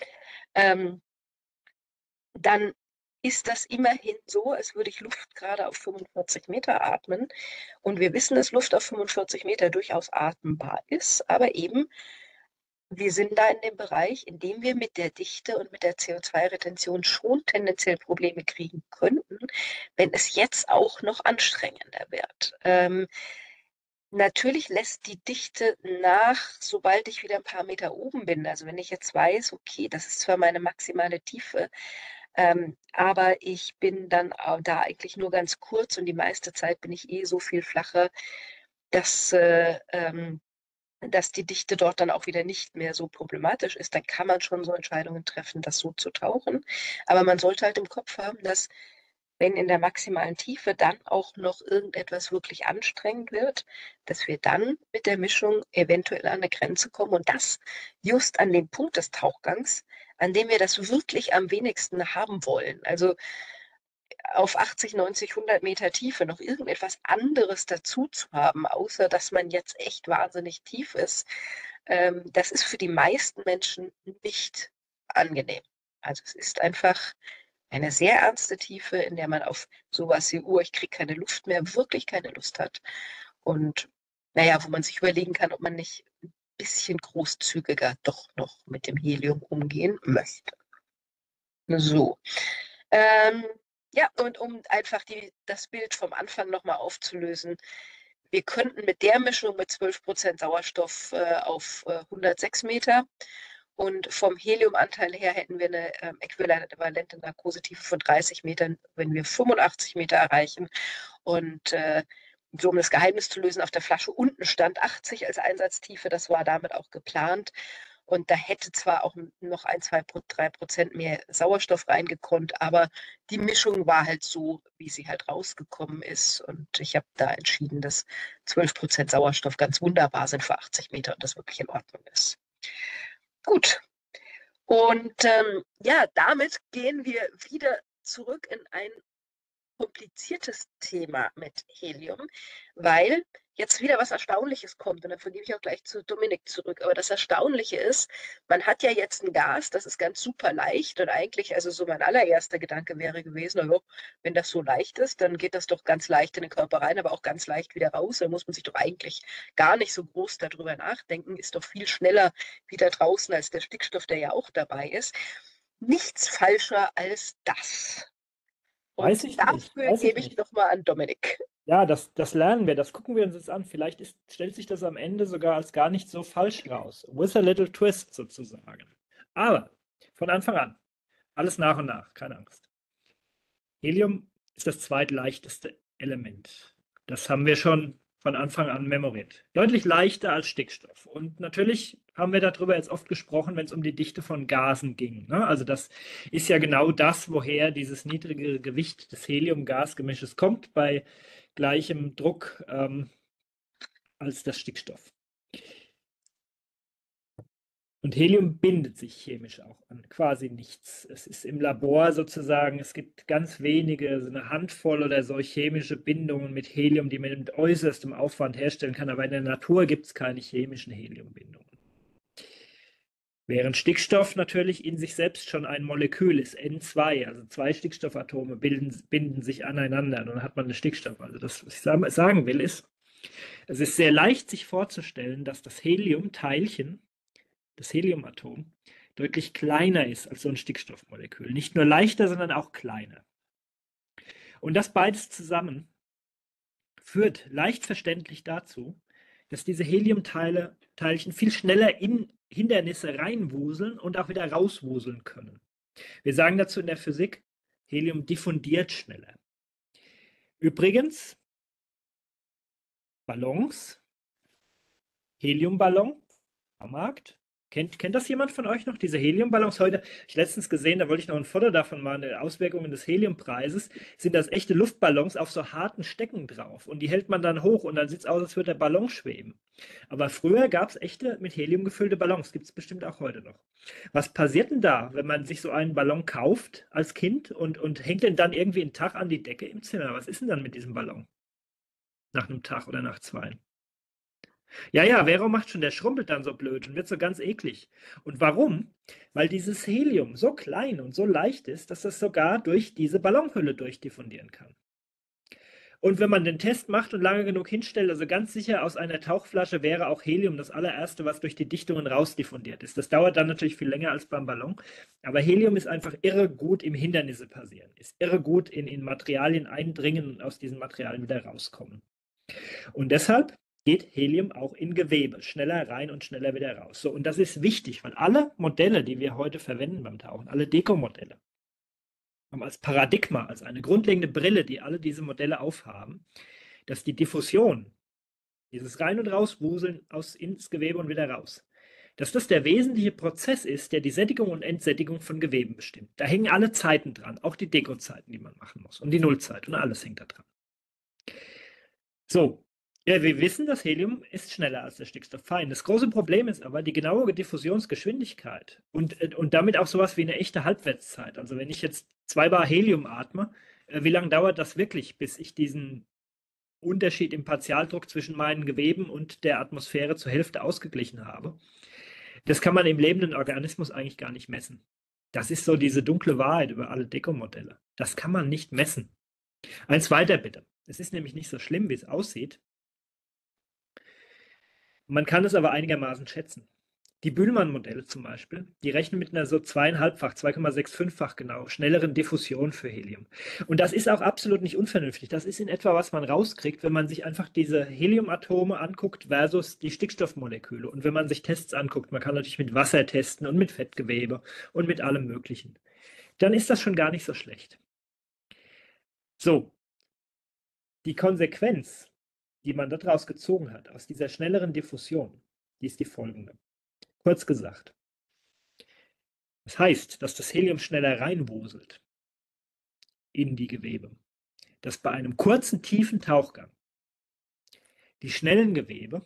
Dann ist das immerhin so, als würde ich Luft gerade auf 45 Meter atmen. Und wir wissen, dass Luft auf 45 Meter durchaus atmbar ist, aber eben, wir sind da in dem Bereich, in dem wir mit der Dichte und mit der CO2-Retention schon tendenziell Probleme kriegen könnten, wenn es jetzt auch noch anstrengender wird. Natürlich lässt die Dichte nach, sobald ich wieder ein paar Meter oben bin. Also wenn ich jetzt weiß, okay, das ist zwar meine maximale Tiefe, aber ich bin dann da eigentlich nur ganz kurz und die meiste Zeit bin ich so viel flacher, dass, dass die Dichte dort dann auch wieder nicht mehr so problematisch ist. Dann kann man schon so Entscheidungen treffen, das so zu tauchen. Aber man sollte halt im Kopf haben, dass wenn in der maximalen Tiefe dann auch noch irgendetwas wirklich anstrengend wird, dass wir dann mit der Mischung eventuell an eine Grenze kommen und das just an dem Punkt des Tauchgangs, an dem wir das wirklich am wenigsten haben wollen. Also auf 80, 90, 100 Meter Tiefe noch irgendetwas anderes dazu zu haben, außer dass man jetzt echt wahnsinnig tief ist, das ist für die meisten Menschen nicht angenehm. Also es ist einfach eine sehr ernste Tiefe, in der man auf sowas wie, ich kriege keine Luft mehr, wirklich keine Lust hat. Und naja, wo man sich überlegen kann, ob man nicht ein bisschen großzügiger doch noch mit dem Helium umgehen möchte. So. Ähm, ja, und um einfach das Bild vom Anfang nochmal aufzulösen, wir könnten mit der Mischung mit 12% Sauerstoff auf 106 Meter Und vom Heliumanteil her hätten wir eine äquivalente Narkosetiefe von 30 Metern, wenn wir 85 Meter erreichen. Und so, um das Geheimnis zu lösen, auf der Flasche unten stand 80 als Einsatztiefe. Das war damit auch geplant. Und da hätte zwar auch noch 1, 2, 3% mehr Sauerstoff reingekonnt, aber die Mischung war halt so, wie sie halt rausgekommen ist. Und ich habe da entschieden, dass 12% Sauerstoff ganz wunderbar sind für 80 Meter und das wirklich in Ordnung ist. Gut. Und ja, damit gehen wir wieder zurück in ein kompliziertes Thema mit Helium, weil jetzt wieder was Erstaunliches kommt. Und dann gebe ich auch gleich zu Dominik zurück. Aber das Erstaunliche ist, man hat ja jetzt ein Gas, das ist ganz super leicht. Und eigentlich, also so mein allererster Gedanke wäre gewesen, na ja, wenn das so leicht ist, dann geht das doch ganz leicht in den Körper rein, aber auch ganz leicht wieder raus. Da muss man sich doch eigentlich gar nicht so groß darüber nachdenken. Ist doch viel schneller wieder draußen als der Stickstoff, der ja auch dabei ist. Nichts falscher als das. Weiß Und ich nicht, dafür weiß ich gebe ich nicht. nochmal an Dominik. Ja, das lernen wir, das gucken wir uns jetzt an. Vielleicht stellt sich das am Ende sogar als gar nicht so falsch raus. With a little twist sozusagen. Aber von Anfang an, alles nach und nach, keine Angst. Helium ist das zweitleichteste Element. Das haben wir schon von Anfang an memoriert. Deutlich leichter als Stickstoff. Und natürlich haben wir darüber jetzt oft gesprochen, wenn es um die Dichte von Gasen ging. Ne? Also das ist ja genau das, woher dieses niedrige Gewicht des Helium-Gas-Gemisches kommt bei gleichem Druck als das Stickstoff. Und Helium bindet sich chemisch auch an quasi nichts. Es ist im Labor sozusagen, es gibt ganz wenige, so eine Handvoll oder so chemische Bindungen mit Helium, die man mit äußerstem Aufwand herstellen kann, aber in der Natur gibt es keine chemischen Heliumbindungen. Während Stickstoff natürlich in sich selbst schon ein Molekül ist, N2, also 2 Stickstoffatome binden sich aneinander und dann hat man einen Stickstoff. Also das, was ich sagen will, ist, es ist sehr leicht sich vorzustellen, dass das Heliumteilchen, das Heliumatom, deutlich kleiner ist als so ein Stickstoffmolekül. Nicht nur leichter, sondern auch kleiner. Und das beides zusammen führt leicht verständlich dazu, dass diese Heliumteilchen viel schneller in Hindernisse reinwuseln und auch wieder rauswuseln können. Wir sagen dazu in der Physik, Helium diffundiert schneller. Übrigens, Ballons, Heliumballon am Markt. Kennt das jemand von euch noch? Diese Heliumballons heute, habe ich letztens gesehen, da wollte ich noch ein Foto davon machen, Auswirkungen des Heliumpreises, sind das echte Luftballons auf so harten Stecken drauf. Und die hält man dann hoch und dann sieht es aus, als würde der Ballon schweben. Aber früher gab es echte mit Helium gefüllte Ballons, gibt es bestimmt auch heute noch. Was passiert denn da, wenn man sich so einen Ballon kauft als Kind und hängt den dann irgendwie einen Tag an die Decke im Zimmer? Was ist denn dann mit diesem Ballon? Nach einem Tag oder nach zwei? Ja, ja, Vero macht schon, der schrumpelt dann so blöd und wird so ganz eklig. Und warum? Weil dieses Helium so klein und so leicht ist, dass das sogar durch diese Ballonhülle durchdiffundieren kann. Und wenn man den Test macht und lange genug hinstellt, also ganz sicher aus einer Tauchflasche wäre auch Helium das allererste, was durch die Dichtungen rausdiffundiert ist. Das dauert dann natürlich viel länger als beim Ballon. Aber Helium ist einfach irre gut im Hindernisse passieren, ist irre gut in Materialien eindringen und aus diesen Materialien wieder rauskommen. Und deshalb geht Helium auch in Gewebe schneller rein und schneller wieder raus. So, und das ist wichtig, weil alle Modelle, die wir heute verwenden beim Tauchen, alle Dekomodelle, haben als Paradigma, als eine grundlegende Brille, die alle diese Modelle aufhaben, dass die Diffusion, dieses Rein- und Rauswuseln ins Gewebe und wieder raus, dass das der wesentliche Prozess ist, der die Sättigung und Entsättigung von Geweben bestimmt. Da hängen alle Zeiten dran, auch die Dekozeiten, die man machen muss und die Nullzeit und alles hängt da dran. So, ja, wir wissen, das Helium ist schneller als der Stickstoff. Fein. Das große Problem ist aber die genaue Diffusionsgeschwindigkeit und damit auch sowas wie eine echte Halbwertszeit. Also wenn ich jetzt 2 Bar Helium atme, wie lange dauert das wirklich, bis ich diesen Unterschied im Partialdruck zwischen meinen Geweben und der Atmosphäre zur Hälfte ausgeglichen habe? Das kann man im lebenden Organismus eigentlich gar nicht messen. Das ist so diese dunkle Wahrheit über alle Dekomodelle. Das kann man nicht messen. Eins weiter bitte. Es ist nämlich nicht so schlimm, wie es aussieht. Man kann es aber einigermaßen schätzen. Die Bühlmann-Modelle zum Beispiel, die rechnen mit einer so 2,5-fach, 2,65-fach genau, schnelleren Diffusion für Helium. Und das ist auch absolut nicht unvernünftig. Das ist in etwa, was man rauskriegt, wenn man sich einfach diese Heliumatome anguckt versus die Stickstoffmoleküle. Und wenn man sich Tests anguckt, man kann natürlich mit Wasser testen und mit Fettgewebe und mit allem Möglichen. Dann ist das schon gar nicht so schlecht. So, die Konsequenz, die man daraus gezogen hat, aus dieser schnelleren Diffusion, die ist die folgende. Kurz gesagt. Das heißt, dass das Helium schneller reinwuselt in die Gewebe. Dass bei einem kurzen, tiefen Tauchgang die schnellen Gewebe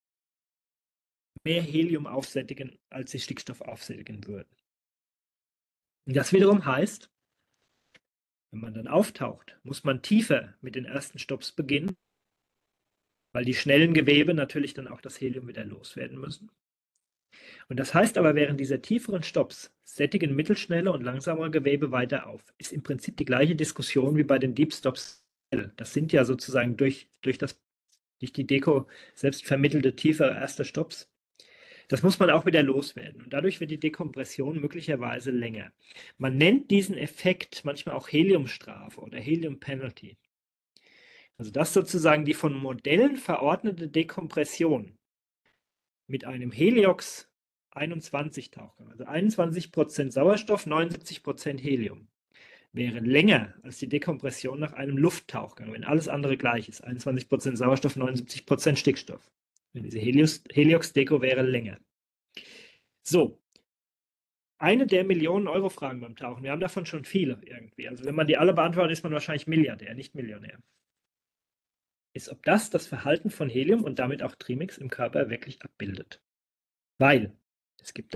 mehr Helium aufsättigen, als sie Stickstoff aufsättigen würden. Und das wiederum heißt, wenn man dann auftaucht, muss man tiefer mit den ersten Stopps beginnen, weil die schnellen Gewebe natürlich dann auch das Helium wieder loswerden müssen. Und das heißt aber, während dieser tieferen Stopps sättigen mittelschnelle und langsamere Gewebe weiter auf. Ist im Prinzip die gleiche Diskussion wie bei den Deep Stops. Das sind ja sozusagen durch die Deko selbst vermittelte tiefe erste Stops. Das muss man auch wieder loswerden. Und dadurch wird die Dekompression möglicherweise länger. Man nennt diesen Effekt manchmal auch Heliumstrafe oder Helium Penalty. Also das sozusagen die von Modellen verordnete Dekompression mit einem Heliox 21 Tauchgang, also 21% Sauerstoff, 79% Helium, wäre länger als die Dekompression nach einem Lufttauchgang, wenn alles andere gleich ist. 21% Sauerstoff, 79% Stickstoff. Wenn diese Heliox-Deko wäre länger. So, eine der Millionen-Euro-Fragen beim Tauchen, wir haben davon schon viele irgendwie. Also wenn man die alle beantwortet, ist man wahrscheinlich Milliardär, nicht Millionär. Ist, ob das Verhalten von Helium und damit auch Trimix im Körper wirklich abbildet. Weil es gibt,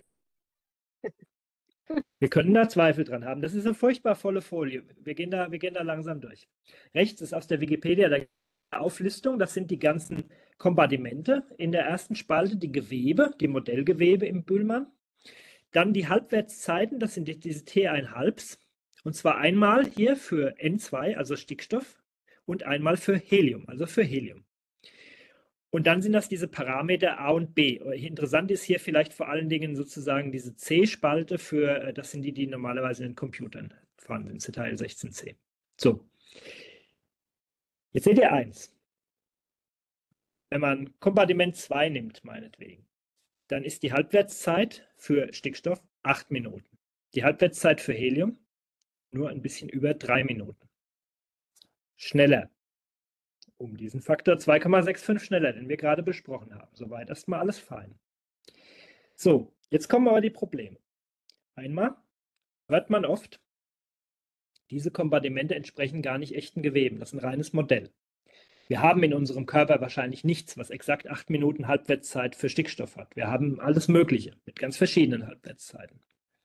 wir können da Zweifel dran haben. Das ist eine furchtbar volle Folie. Wir gehen da langsam durch. Rechts ist aus der Wikipedia der Auflistung. Das sind die ganzen Kompartimente in der ersten Spalte, die Gewebe, die Modellgewebe im Bühlmann. Dann die Halbwertszeiten, das sind diese T1/2s. Und zwar einmal hier für N2, also Stickstoff, und einmal für Helium, also für Helium. Und dann sind das diese Parameter A und B. Interessant ist hier vielleicht vor allen Dingen sozusagen diese C-Spalte für, das sind die normalerweise in den Computern vorhanden sind, Teil 16c. So. Jetzt seht ihr eins. Wenn man Kompartiment 2 nimmt, meinetwegen, dann ist die Halbwertszeit für Stickstoff 8 Minuten. Die Halbwertszeit für Helium nur ein bisschen über 3 Minuten. Schneller. Um diesen Faktor 2,65 schneller, den wir gerade besprochen haben. Soweit erstmal alles fein. So, jetzt kommen aber die Probleme. Einmal hört man oft, diese Kompartimente entsprechen gar nicht echten Geweben. Das ist ein reines Modell. Wir haben in unserem Körper wahrscheinlich nichts, was exakt 8 Minuten Halbwertszeit für Stickstoff hat. Wir haben alles Mögliche mit ganz verschiedenen Halbwertszeiten.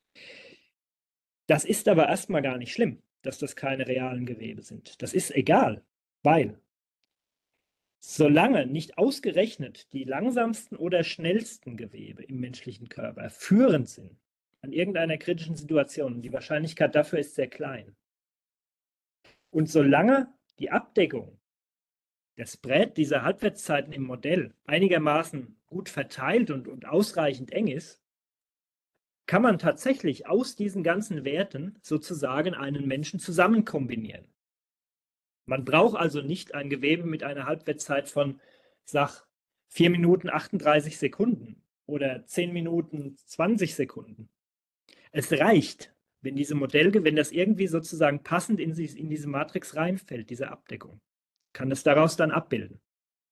Das ist aber erstmal gar nicht schlimm, dass das keine realen Gewebe sind. Das ist egal, weil solange nicht ausgerechnet die langsamsten oder schnellsten Gewebe im menschlichen Körper führend sind an irgendeiner kritischen Situation, die Wahrscheinlichkeit dafür ist sehr klein. Und solange die Abdeckung, der Spread dieser Halbwertszeiten im Modell einigermaßen gut verteilt und ausreichend eng ist, kann man tatsächlich aus diesen ganzen Werten sozusagen einen Menschen zusammen kombinieren. Man braucht also nicht ein Gewebe mit einer Halbwertszeit von, sag, 4 Minuten 38 Sekunden oder 10 Minuten 20 Sekunden. Es reicht, wenn wenn das irgendwie sozusagen passend in diese Matrix reinfällt, diese Abdeckung, kann es daraus dann abbilden.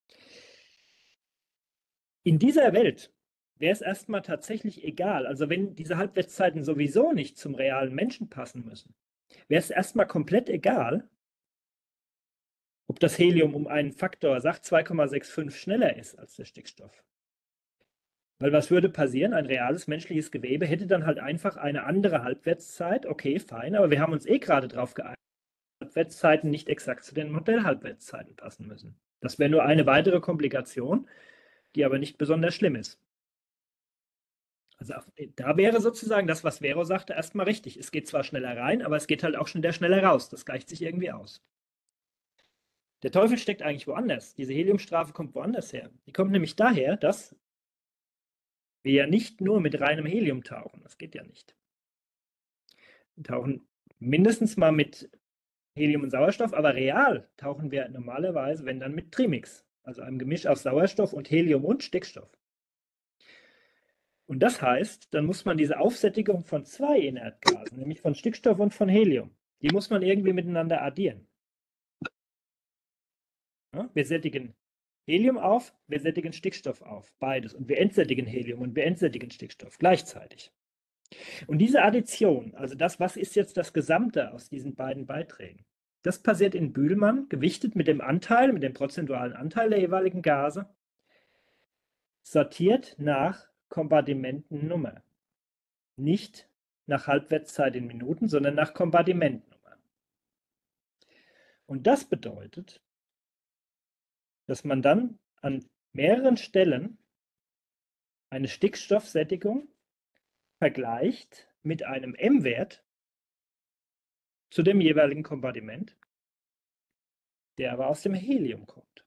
In dieser Welt wäre es erstmal tatsächlich egal, also wenn diese Halbwertszeiten sowieso nicht zum realen Menschen passen müssen, wäre es erstmal komplett egal, ob das Helium um einen Faktor, sagt 2,65 schneller ist als der Stickstoff. Weil was würde passieren? Ein reales menschliches Gewebe hätte dann halt einfach eine andere Halbwertszeit. Okay, fein, aber wir haben uns gerade drauf geeinigt, dass Halbwertszeiten nicht exakt zu den Modellhalbwertszeiten passen müssen. Das wäre nur eine weitere Komplikation, die aber nicht besonders schlimm ist. Also da wäre sozusagen das, was Vero sagte, erstmal richtig. Es geht zwar schneller rein, aber es geht halt auch schon der schneller raus. Das gleicht sich irgendwie aus. Der Teufel steckt eigentlich woanders. Diese Heliumstrafe kommt woanders her. Die kommt nämlich daher, dass wir ja nicht nur mit reinem Helium tauchen, das geht ja nicht. Wir tauchen mindestens mal mit Helium und Sauerstoff, aber real tauchen wir normalerweise, wenn dann mit Trimix, also einem Gemisch aus Sauerstoff und Helium und Stickstoff. Und das heißt, dann muss man diese Aufsättigung von zwei Inertgasen, nämlich von Stickstoff und von Helium, die muss man irgendwie miteinander addieren. Ja, wir sättigen Helium auf, wir sättigen Stickstoff auf, beides. Und wir entsättigen Helium und wir entsättigen Stickstoff gleichzeitig. Und diese Addition, also das, was ist jetzt das Gesamte aus diesen beiden Beiträgen, das passiert in Bühlmann, gewichtet mit dem Anteil, mit dem prozentualen Anteil der jeweiligen Gase, sortiert nach Kompartimentennummer. Nicht nach Halbwertszeit in Minuten, sondern nach Kompartimentennummer. Und das bedeutet, dass man dann an mehreren Stellen eine Stickstoffsättigung vergleicht mit einem M-Wert zu dem jeweiligen Kompartiment, der aber aus dem Helium kommt.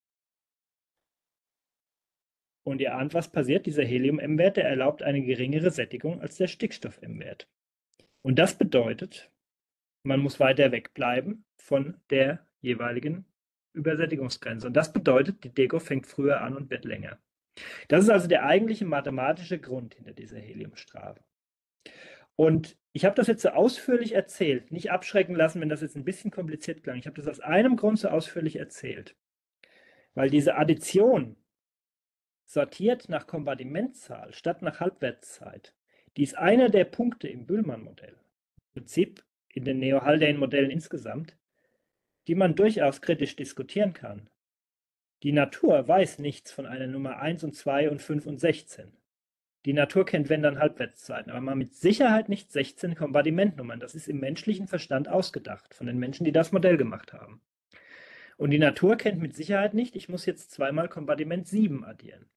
Und ihr ahnt, was passiert. Dieser Helium-M-Wert, der erlaubt eine geringere Sättigung als der Stickstoff-M-Wert. Und das bedeutet, man muss weiter wegbleiben von der jeweiligen Übersättigungsgrenze. Und das bedeutet, die Deko fängt früher an und wird länger. Das ist also der eigentliche mathematische Grund hinter dieser Heliumstrafe. Und ich habe das jetzt so ausführlich erzählt, nicht abschrecken lassen, wenn das jetzt ein bisschen kompliziert klang. Ich habe das aus einem Grund so ausführlich erzählt, weil diese Addition sortiert nach Kompartimentzahl statt nach Halbwertszeit, die ist einer der Punkte im Bühlmann-Modell, im Prinzip in den Neo-Haldane-Modellen insgesamt, die man durchaus kritisch diskutieren kann. Die Natur weiß nichts von einer Nummer 1 und 2 und 5 und 16. Die Natur kennt, wenn dann Halbwertszeiten, aber man mit Sicherheit nicht 16 Kompartimentnummern. Das ist im menschlichen Verstand ausgedacht von den Menschen, die das Modell gemacht haben. Und die Natur kennt mit Sicherheit nicht, ich muss jetzt zweimal Kompartiment 7 addieren.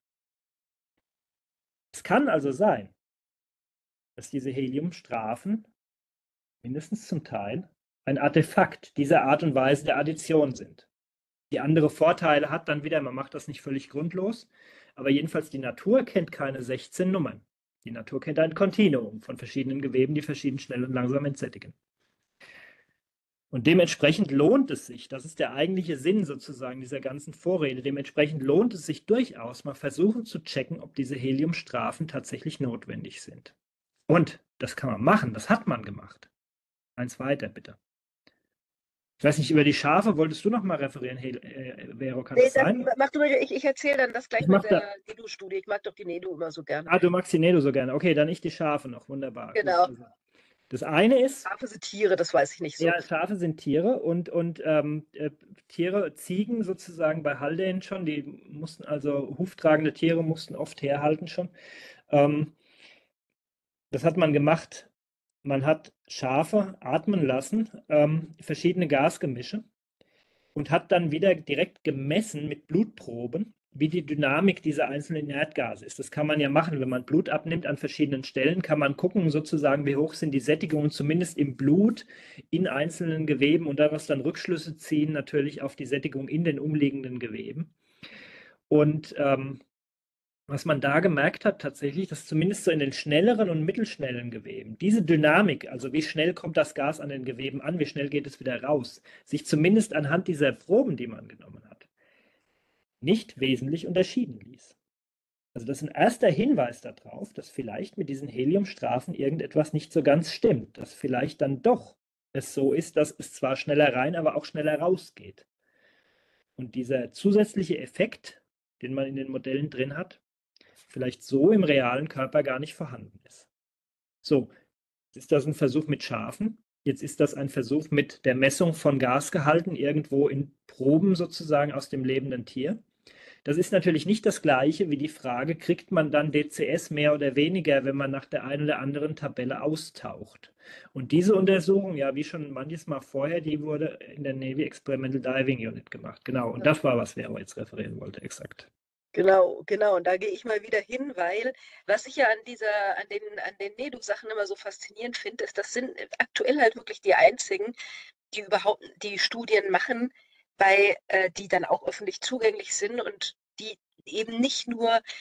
Es kann also sein, dass diese Heliumstrafen mindestens zum Teil ein Artefakt dieser Art und Weise der Addition sind. Die andere Vorteile hat dann wieder, man macht das nicht völlig grundlos, aber jedenfalls die Natur kennt keine 16 Nummern. Die Natur kennt ein Kontinuum von verschiedenen Geweben, die verschieden schnell und langsam entsättigen. Und dementsprechend lohnt es sich, das ist der eigentliche Sinn sozusagen dieser ganzen Vorrede, dementsprechend lohnt es sich durchaus mal versuchen zu checken, ob diese Heliumstrafen tatsächlich notwendig sind. Und das kann man machen, das hat man gemacht. Eins weiter, bitte. Ich weiß nicht, über die Schafe wolltest du noch mal referieren, Vero, kann Nee, das dann sein? mach du mal, ich erzähle dann das gleich Ich mit mache da. der Nedu-Studie. Ich mag doch die Nedu immer so gerne. Ah, du magst die Nedo so gerne. Okay, dann ich die Schafe noch. Wunderbar. Gut. Genau. Also, das eine ist, Schafe sind Tiere, das weiß ich nicht so. ja, Schafe sind Tiere und Tiere, Ziegen sozusagen bei Haldane schon, die mussten also, huftragende Tiere mussten oft herhalten schon. Das hat man gemacht. Man hat Schafe atmen lassen, verschiedene Gasgemische und hat dann wieder direkt gemessen mit Blutproben, wie die Dynamik dieser einzelnen Erdgase ist. Das kann man ja machen, wenn man Blut abnimmt an verschiedenen Stellen, kann man gucken sozusagen, wie hoch sind die Sättigungen zumindest im Blut in einzelnen Geweben und daraus dann Rückschlüsse ziehen natürlich auf die Sättigung in den umliegenden Geweben. Und was man da gemerkt hat, tatsächlich, dass zumindest so in den schnelleren und mittelschnellen Geweben diese Dynamik, also wie schnell kommt das Gas an den Geweben an, wie schnell geht es wieder raus, sich zumindest anhand dieser Proben, die man genommen hat, nicht wesentlich unterschieden ließ. Also das ist ein erster Hinweis darauf, dass vielleicht mit diesen Heliumstrafen irgendetwas nicht so ganz stimmt, dass vielleicht dann doch es so ist, dass es zwar schneller rein, aber auch schneller rausgeht. Und dieser zusätzliche Effekt, den man in den Modellen drin hat, vielleicht so im realen Körper gar nicht vorhanden ist. So, jetzt ist das ein Versuch mit Schafen. Jetzt ist das ein Versuch mit der Messung von Gasgehalten irgendwo in Proben sozusagen aus dem lebenden Tier. Das ist natürlich nicht das Gleiche wie die Frage, kriegt man dann DCS mehr oder weniger, wenn man nach der einen oder anderen Tabelle austaucht. Und diese Untersuchung, ja, wie schon manches Mal vorher, die wurde in der Navy Experimental Diving Unit gemacht. Genau, und das war, was Vero jetzt referieren wollte, exakt. Genau, genau. Und da gehe ich mal wieder hin, weil was ich ja an den Nedu-Sachen immer so faszinierend finde, ist, das sind aktuell halt wirklich die einzigen, die überhaupt die Studien machen, weil die dann auch öffentlich zugänglich sind und die eben nicht nur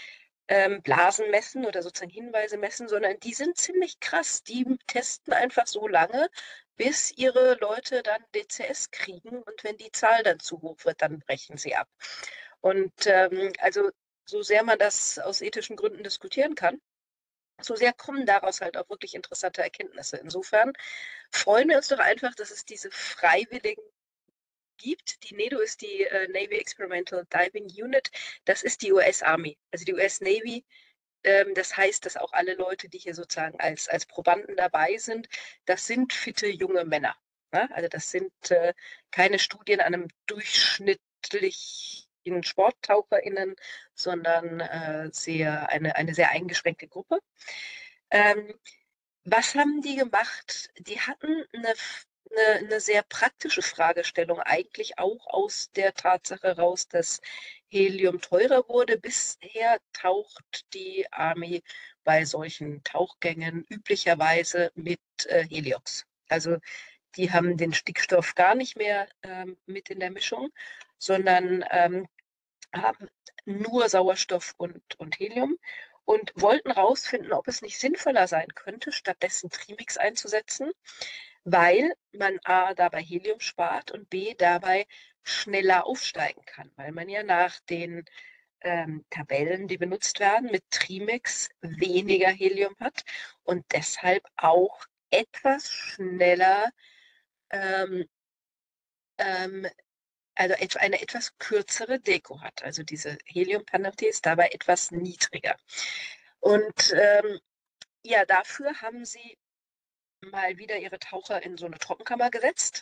Blasen messen oder sozusagen Hinweise messen, sondern die sind ziemlich krass. Die testen einfach so lange, bis ihre Leute dann DCS kriegen und wenn die Zahl dann zu hoch wird, dann brechen sie ab. Und also so sehr man das aus ethischen Gründen diskutieren kann, so sehr kommen daraus halt auch wirklich interessante Erkenntnisse. Insofern freuen wir uns doch einfach, dass es diese Freiwilligen gibt. Die NEDO ist die Navy Experimental Diving Unit. Das ist die US Army, also die US Navy. Das heißt, dass auch alle Leute, die hier sozusagen als Probanden dabei sind, das sind fitte junge Männer. Ne? Also das sind keine Studien an einem durchschnittlichen SporttaucherInnen, sondern eine sehr eingeschränkte Gruppe. Ähm, Was haben die gemacht? Die hatten eine sehr praktische Fragestellung, eigentlich auch aus der Tatsache heraus, dass Helium teurer wurde. Bisher taucht die Army bei solchen Tauchgängen üblicherweise mit Heliox. Also die haben den Stickstoff gar nicht mehr mit in der Mischung, sondern haben nur Sauerstoff und Helium und wollten herausfinden, ob es nicht sinnvoller sein könnte, stattdessen Trimix einzusetzen, weil man A dabei Helium spart und B dabei schneller aufsteigen kann, weil man ja nach den Tabellen, die benutzt werden, mit Trimix weniger Helium hat und deshalb auch etwas schneller ähm, ähm, also eine etwas kürzere Deko hat. Also diese Helium-Penalty ist dabei etwas niedriger. Und ja, dafür haben sie mal wieder ihre Taucher in so eine Trockenkammer gesetzt.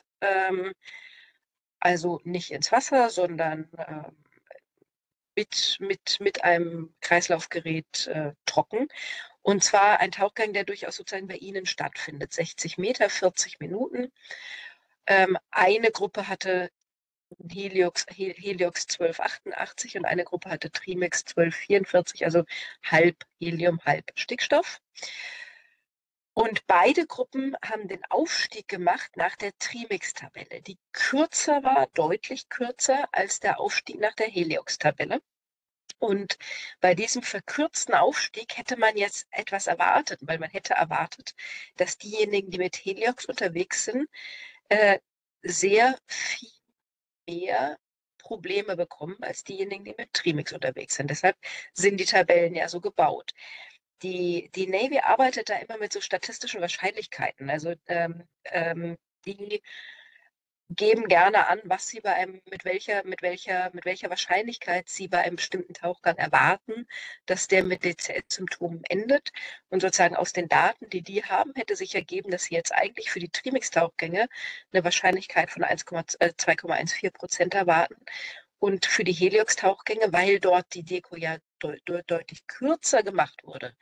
Also nicht ins Wasser, sondern mit einem Kreislaufgerät trocken. Und zwar ein Tauchgang, der durchaus sozusagen bei Ihnen stattfindet. 60 Meter, 40 Minuten. Eine Gruppe hatte Heliox 1288 und eine Gruppe hatte Trimix 1244, also halb Helium, halb Stickstoff. Und beide Gruppen haben den Aufstieg gemacht nach der Trimix-Tabelle, die kürzer war, deutlich kürzer als der Aufstieg nach der Heliox-Tabelle. Und bei diesem verkürzten Aufstieg hätte man jetzt etwas erwartet, weil man hätte erwartet, dass diejenigen, die mit Heliox unterwegs sind, sehr viel mehr Probleme bekommen als diejenigen, die mit Trimix unterwegs sind. Deshalb sind die Tabellen ja so gebaut. Die Navy arbeitet da immer mit so statistischen Wahrscheinlichkeiten. Also die geben gerne an, was sie bei einem, mit welcher Wahrscheinlichkeit sie bei einem bestimmten Tauchgang erwarten, dass der mit DCS-Symptomen endet. Und sozusagen aus den Daten, die die haben, hätte sich ergeben, dass sie jetzt eigentlich für die Trimix-Tauchgänge eine Wahrscheinlichkeit von 2,14% erwarten. Und für die Heliox-Tauchgänge, weil dort die Deko ja deutlich kürzer gemacht wurde,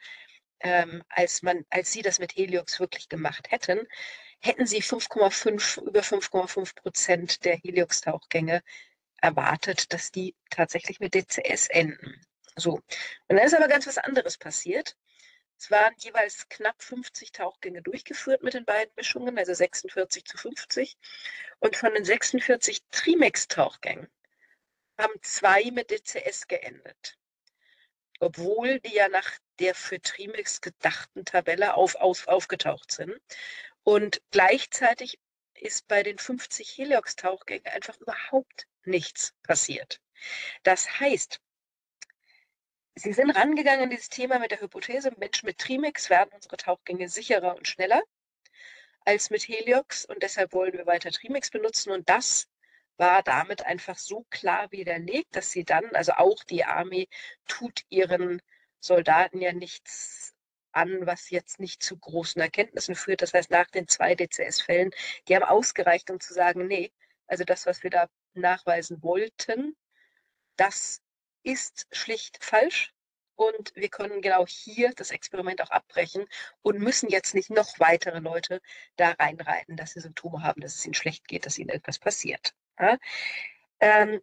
als sie das mit Heliox wirklich gemacht hätten, hätten sie über 5,5% der Heliox-Tauchgänge erwartet, dass die tatsächlich mit DCS enden. So. Und dann ist aber ganz was anderes passiert. Es waren jeweils knapp 50 Tauchgänge durchgeführt mit den beiden Mischungen, also 46:50. Und von den 46 Trimex-Tauchgängen haben 2 mit DCS geendet, obwohl die ja nach der für Trimix gedachten Tabelle aufgetaucht sind. Und gleichzeitig ist bei den 50 Heliox-Tauchgängen einfach überhaupt nichts passiert. Das heißt, sie sind rangegangen an dieses Thema mit der Hypothese, Menschen mit Trimix werden unsere Tauchgänge sicherer und schneller als mit Heliox und deshalb wollen wir weiter Trimix benutzen und das war damit einfach so klar widerlegt, dass sie dann, also auch die Army tut ihren Soldaten ja nichts an, was jetzt nicht zu großen Erkenntnissen führt. Das heißt, nach den 2 DCS-Fällen, die haben ausgereicht, um zu sagen, nee, also das, was wir da nachweisen wollten, das ist schlicht falsch. Und wir können genau hier das Experiment auch abbrechen und müssen jetzt nicht noch weitere Leute da reinreiten, dass sie Symptome haben, dass es ihnen schlecht geht, dass ihnen etwas passiert. Ja? Ähm,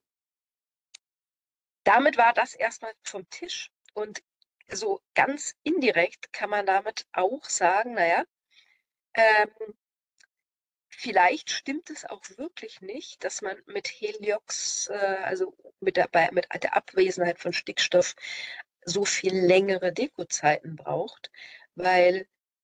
Damit war das erstmal vom Tisch. Und so ganz indirekt kann man damit auch sagen, naja, ähm, vielleicht stimmt es auch wirklich nicht, dass man mit Heliox, also mit der Abwesenheit von Stickstoff, so viel längere Dekozeiten braucht, weil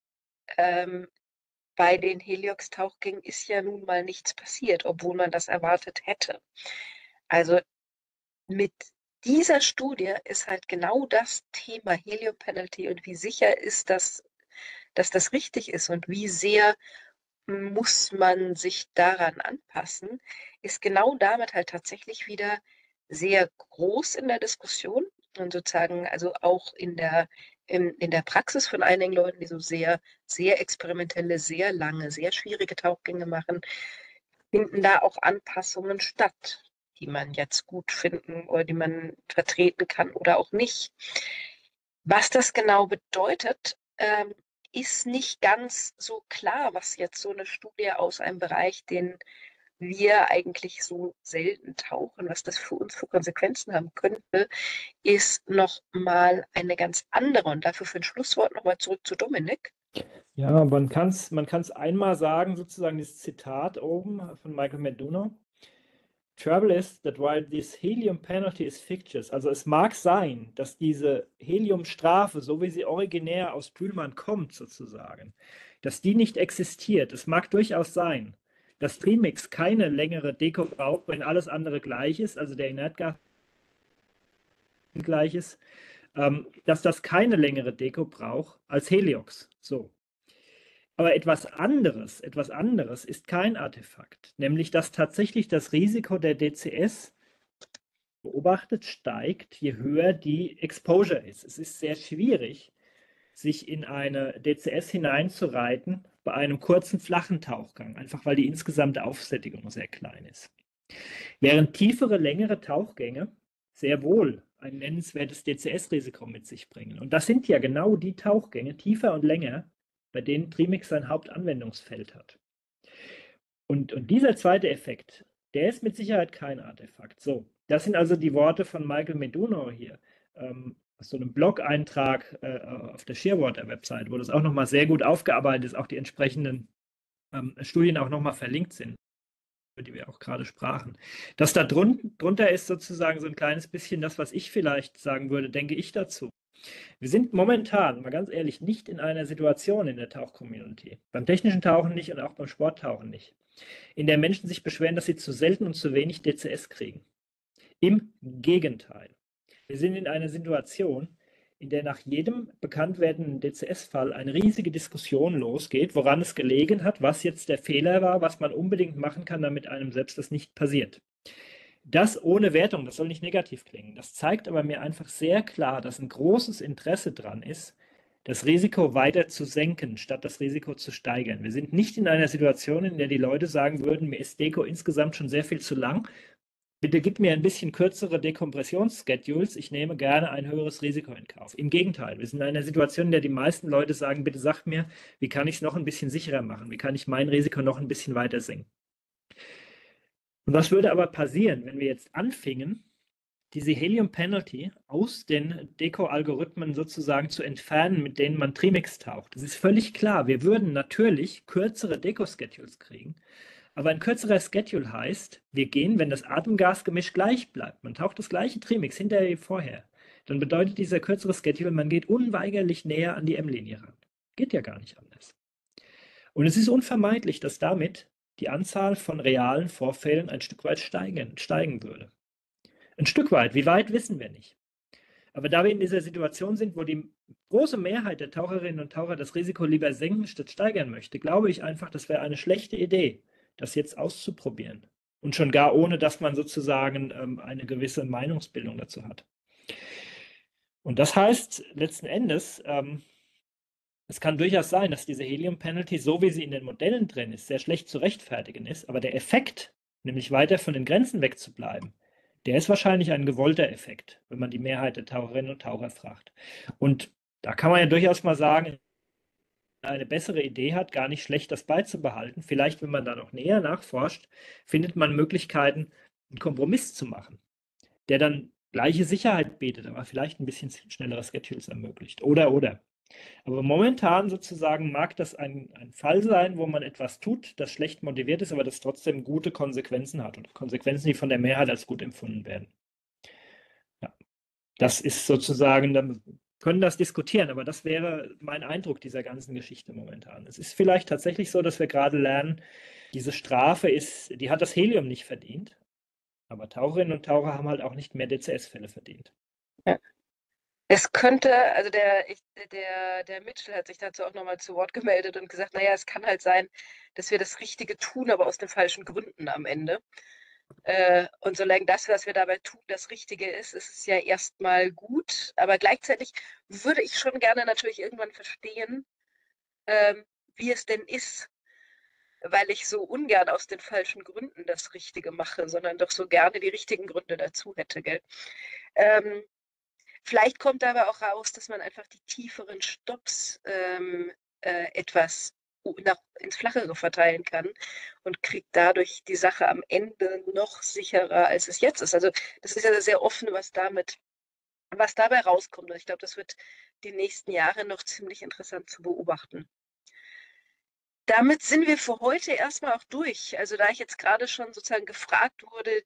bei den Heliox-Tauchgängen ist ja nun mal nichts passiert, obwohl man das erwartet hätte. Also mit dieser Studie ist halt genau das Thema Helium Penalty und wie sicher ist das, dass das richtig ist und wie sehr muss man sich daran anpassen, ist genau damit halt tatsächlich wieder sehr groß in der Diskussion und sozusagen also auch in der Praxis von einigen Leuten, die so sehr, sehr experimentelle, sehr lange, sehr schwierige Tauchgänge machen, finden da auch Anpassungen statt, die man jetzt gut finden oder die man vertreten kann oder auch nicht. Was das genau bedeutet, ist nicht ganz so klar, was jetzt so eine Studie aus einem Bereich, den wir eigentlich so selten tauchen, was das für uns für Konsequenzen haben könnte, ist nochmal eine ganz andere. Und dafür für ein Schlusswort nochmal zurück zu Dominik. Ja, man kann's einmal sagen, sozusagen dieses Zitat oben von Michael Meduno. Trouble is that while this helium penalty is fictitious, also es mag sein, dass diese Heliumstrafe, so wie sie originär aus Pühlmann kommt, sozusagen, dass die nicht existiert. Es mag durchaus sein, dass Trimix keine längere Deko braucht, wenn alles andere gleich ist, also der Inertgas gleich ist, dass das keine längere Deko braucht als Heliox. So. Aber etwas anderes ist kein Artefakt, nämlich dass tatsächlich das Risiko der DCS beobachtet steigt, je höher die Exposure ist. Es ist sehr schwierig, sich in eine DCS hineinzureiten bei einem kurzen, flachen Tauchgang, einfach weil die insgesamte Aufsättigung sehr klein ist. Während tiefere, längere Tauchgänge sehr wohl ein nennenswertes DCS-Risiko mit sich bringen. Und das sind ja genau die Tauchgänge, tiefer und länger, bei denen Trimix sein Hauptanwendungsfeld hat. Und dieser zweite Effekt, der ist mit Sicherheit kein Artefakt. So, das sind also die Worte von Michael Meduno hier, aus so einem Blog-Eintrag auf der Shearwater-Website, wo das auch nochmal sehr gut aufgearbeitet ist, auch die entsprechenden Studien auch nochmal verlinkt sind, über die wir auch gerade sprachen. Das da drunter ist sozusagen so ein kleines bisschen das, was ich vielleicht sagen würde, denke ich dazu. Wir sind momentan, mal ganz ehrlich, nicht in einer Situation in der Tauch-Community, beim technischen Tauchen nicht und auch beim Sporttauchen nicht, in der Menschen sich beschweren, dass sie zu selten und zu wenig DCS kriegen. Im Gegenteil. Wir sind in einer Situation, in der nach jedem bekannt werdenden DCS-Fall eine riesige Diskussion losgeht, woran es gelegen hat, was jetzt der Fehler war, was man unbedingt machen kann, damit einem selbst das nicht passiert. Das ohne Wertung, das soll nicht negativ klingen. Das zeigt aber mir einfach sehr klar, dass ein großes Interesse dran ist, das Risiko weiter zu senken, statt das Risiko zu steigern. Wir sind nicht in einer Situation, in der die Leute sagen würden, mir ist Deko insgesamt schon sehr viel zu lang. Bitte gib mir ein bisschen kürzere Dekompressionsschedules. Ich nehme gerne ein höheres Risiko in Kauf. Im Gegenteil, wir sind in einer Situation, in der die meisten Leute sagen, bitte sag mir, wie kann ich es noch ein bisschen sicherer machen? Wie kann ich mein Risiko noch ein bisschen weiter senken? Und was würde aber passieren, wenn wir jetzt anfingen, diese Helium Penalty aus den Deko-Algorithmen sozusagen zu entfernen, mit denen man Trimix taucht? Das ist völlig klar. Wir würden natürlich kürzere Deko-Schedules kriegen. Aber ein kürzerer Schedule heißt, wir gehen, wenn das Atemgasgemisch gleich bleibt, man taucht das gleiche Trimix hinterher wie vorher, dann bedeutet dieser kürzere Schedule, man geht unweigerlich näher an die M-Linie ran. Geht ja gar nicht anders. Und es ist unvermeidlich, dass damit die Anzahl von realen Vorfällen ein Stück weit steigen würde. Ein Stück weit, wie weit, wissen wir nicht. Aber da wir in dieser Situation sind, wo die große Mehrheit der Taucherinnen und Taucher das Risiko lieber senken statt steigern möchte, glaube ich einfach, das wäre eine schlechte Idee, das jetzt auszuprobieren. Und schon gar ohne, dass man sozusagen eine gewisse Meinungsbildung dazu hat. Und das heißt letzten Endes, es kann durchaus sein, dass diese Helium-Penalty, so wie sie in den Modellen drin ist, sehr schlecht zu rechtfertigen ist. Aber der Effekt, nämlich weiter von den Grenzen wegzubleiben, der ist wahrscheinlich ein gewollter Effekt, wenn man die Mehrheit der Taucherinnen und Taucher fragt. Und da kann man ja durchaus mal sagen, eine bessere Idee hat, gar nicht schlecht, das beizubehalten. Vielleicht, wenn man da noch näher nachforscht, findet man Möglichkeiten, einen Kompromiss zu machen, der dann gleiche Sicherheit bietet, aber vielleicht ein bisschen schnellere Schedules ermöglicht. Oder. Aber momentan sozusagen mag das ein Fall sein, wo man etwas tut, das schlecht motiviert ist, aber das trotzdem gute Konsequenzen hat und Konsequenzen, die von der Mehrheit als gut empfunden werden. Ja. Das ist sozusagen, dann können das diskutieren, aber das wäre mein Eindruck dieser ganzen Geschichte momentan. Es ist vielleicht tatsächlich so, dass wir gerade lernen, diese Strafe ist, die hat das Helium nicht verdient, aber Taucherinnen und Taucher haben halt auch nicht mehr DCS-Fälle verdient. Ja. Es könnte, also der Mitchell hat sich dazu auch nochmal zu Wort gemeldet und gesagt, naja, es kann halt sein, dass wir das Richtige tun, aber aus den falschen Gründen am Ende. Und solange das, was wir dabei tun, das Richtige ist, ist es ja erstmal gut. Aber gleichzeitig würde ich schon gerne natürlich irgendwann verstehen, wie es denn ist, weil ich so ungern aus den falschen Gründen das Richtige mache, sondern doch so gerne die richtigen Gründe dazu hätte, gell? Ähm, Vielleicht kommt aber auch raus, dass man einfach die tieferen Stopps etwas ins Flachere verteilen kann und kriegt dadurch die Sache am Ende noch sicherer, als es jetzt ist. Also das ist ja sehr offen, was dabei rauskommt. Und ich glaube, das wird die nächsten Jahre noch ziemlich interessant zu beobachten. Damit sind wir für heute erstmal auch durch. Also da ich jetzt gerade schon sozusagen gefragt wurde,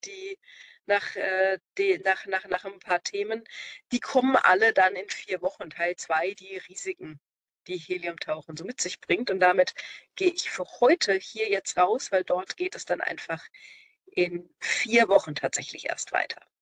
nach ein paar Themen, die kommen alle dann in 4 Wochen, Teil 2, die Risiken, die Heliumtauchen so mit sich bringt. Und damit gehe ich für heute hier jetzt raus, weil dort geht es dann einfach in 4 Wochen tatsächlich erst weiter.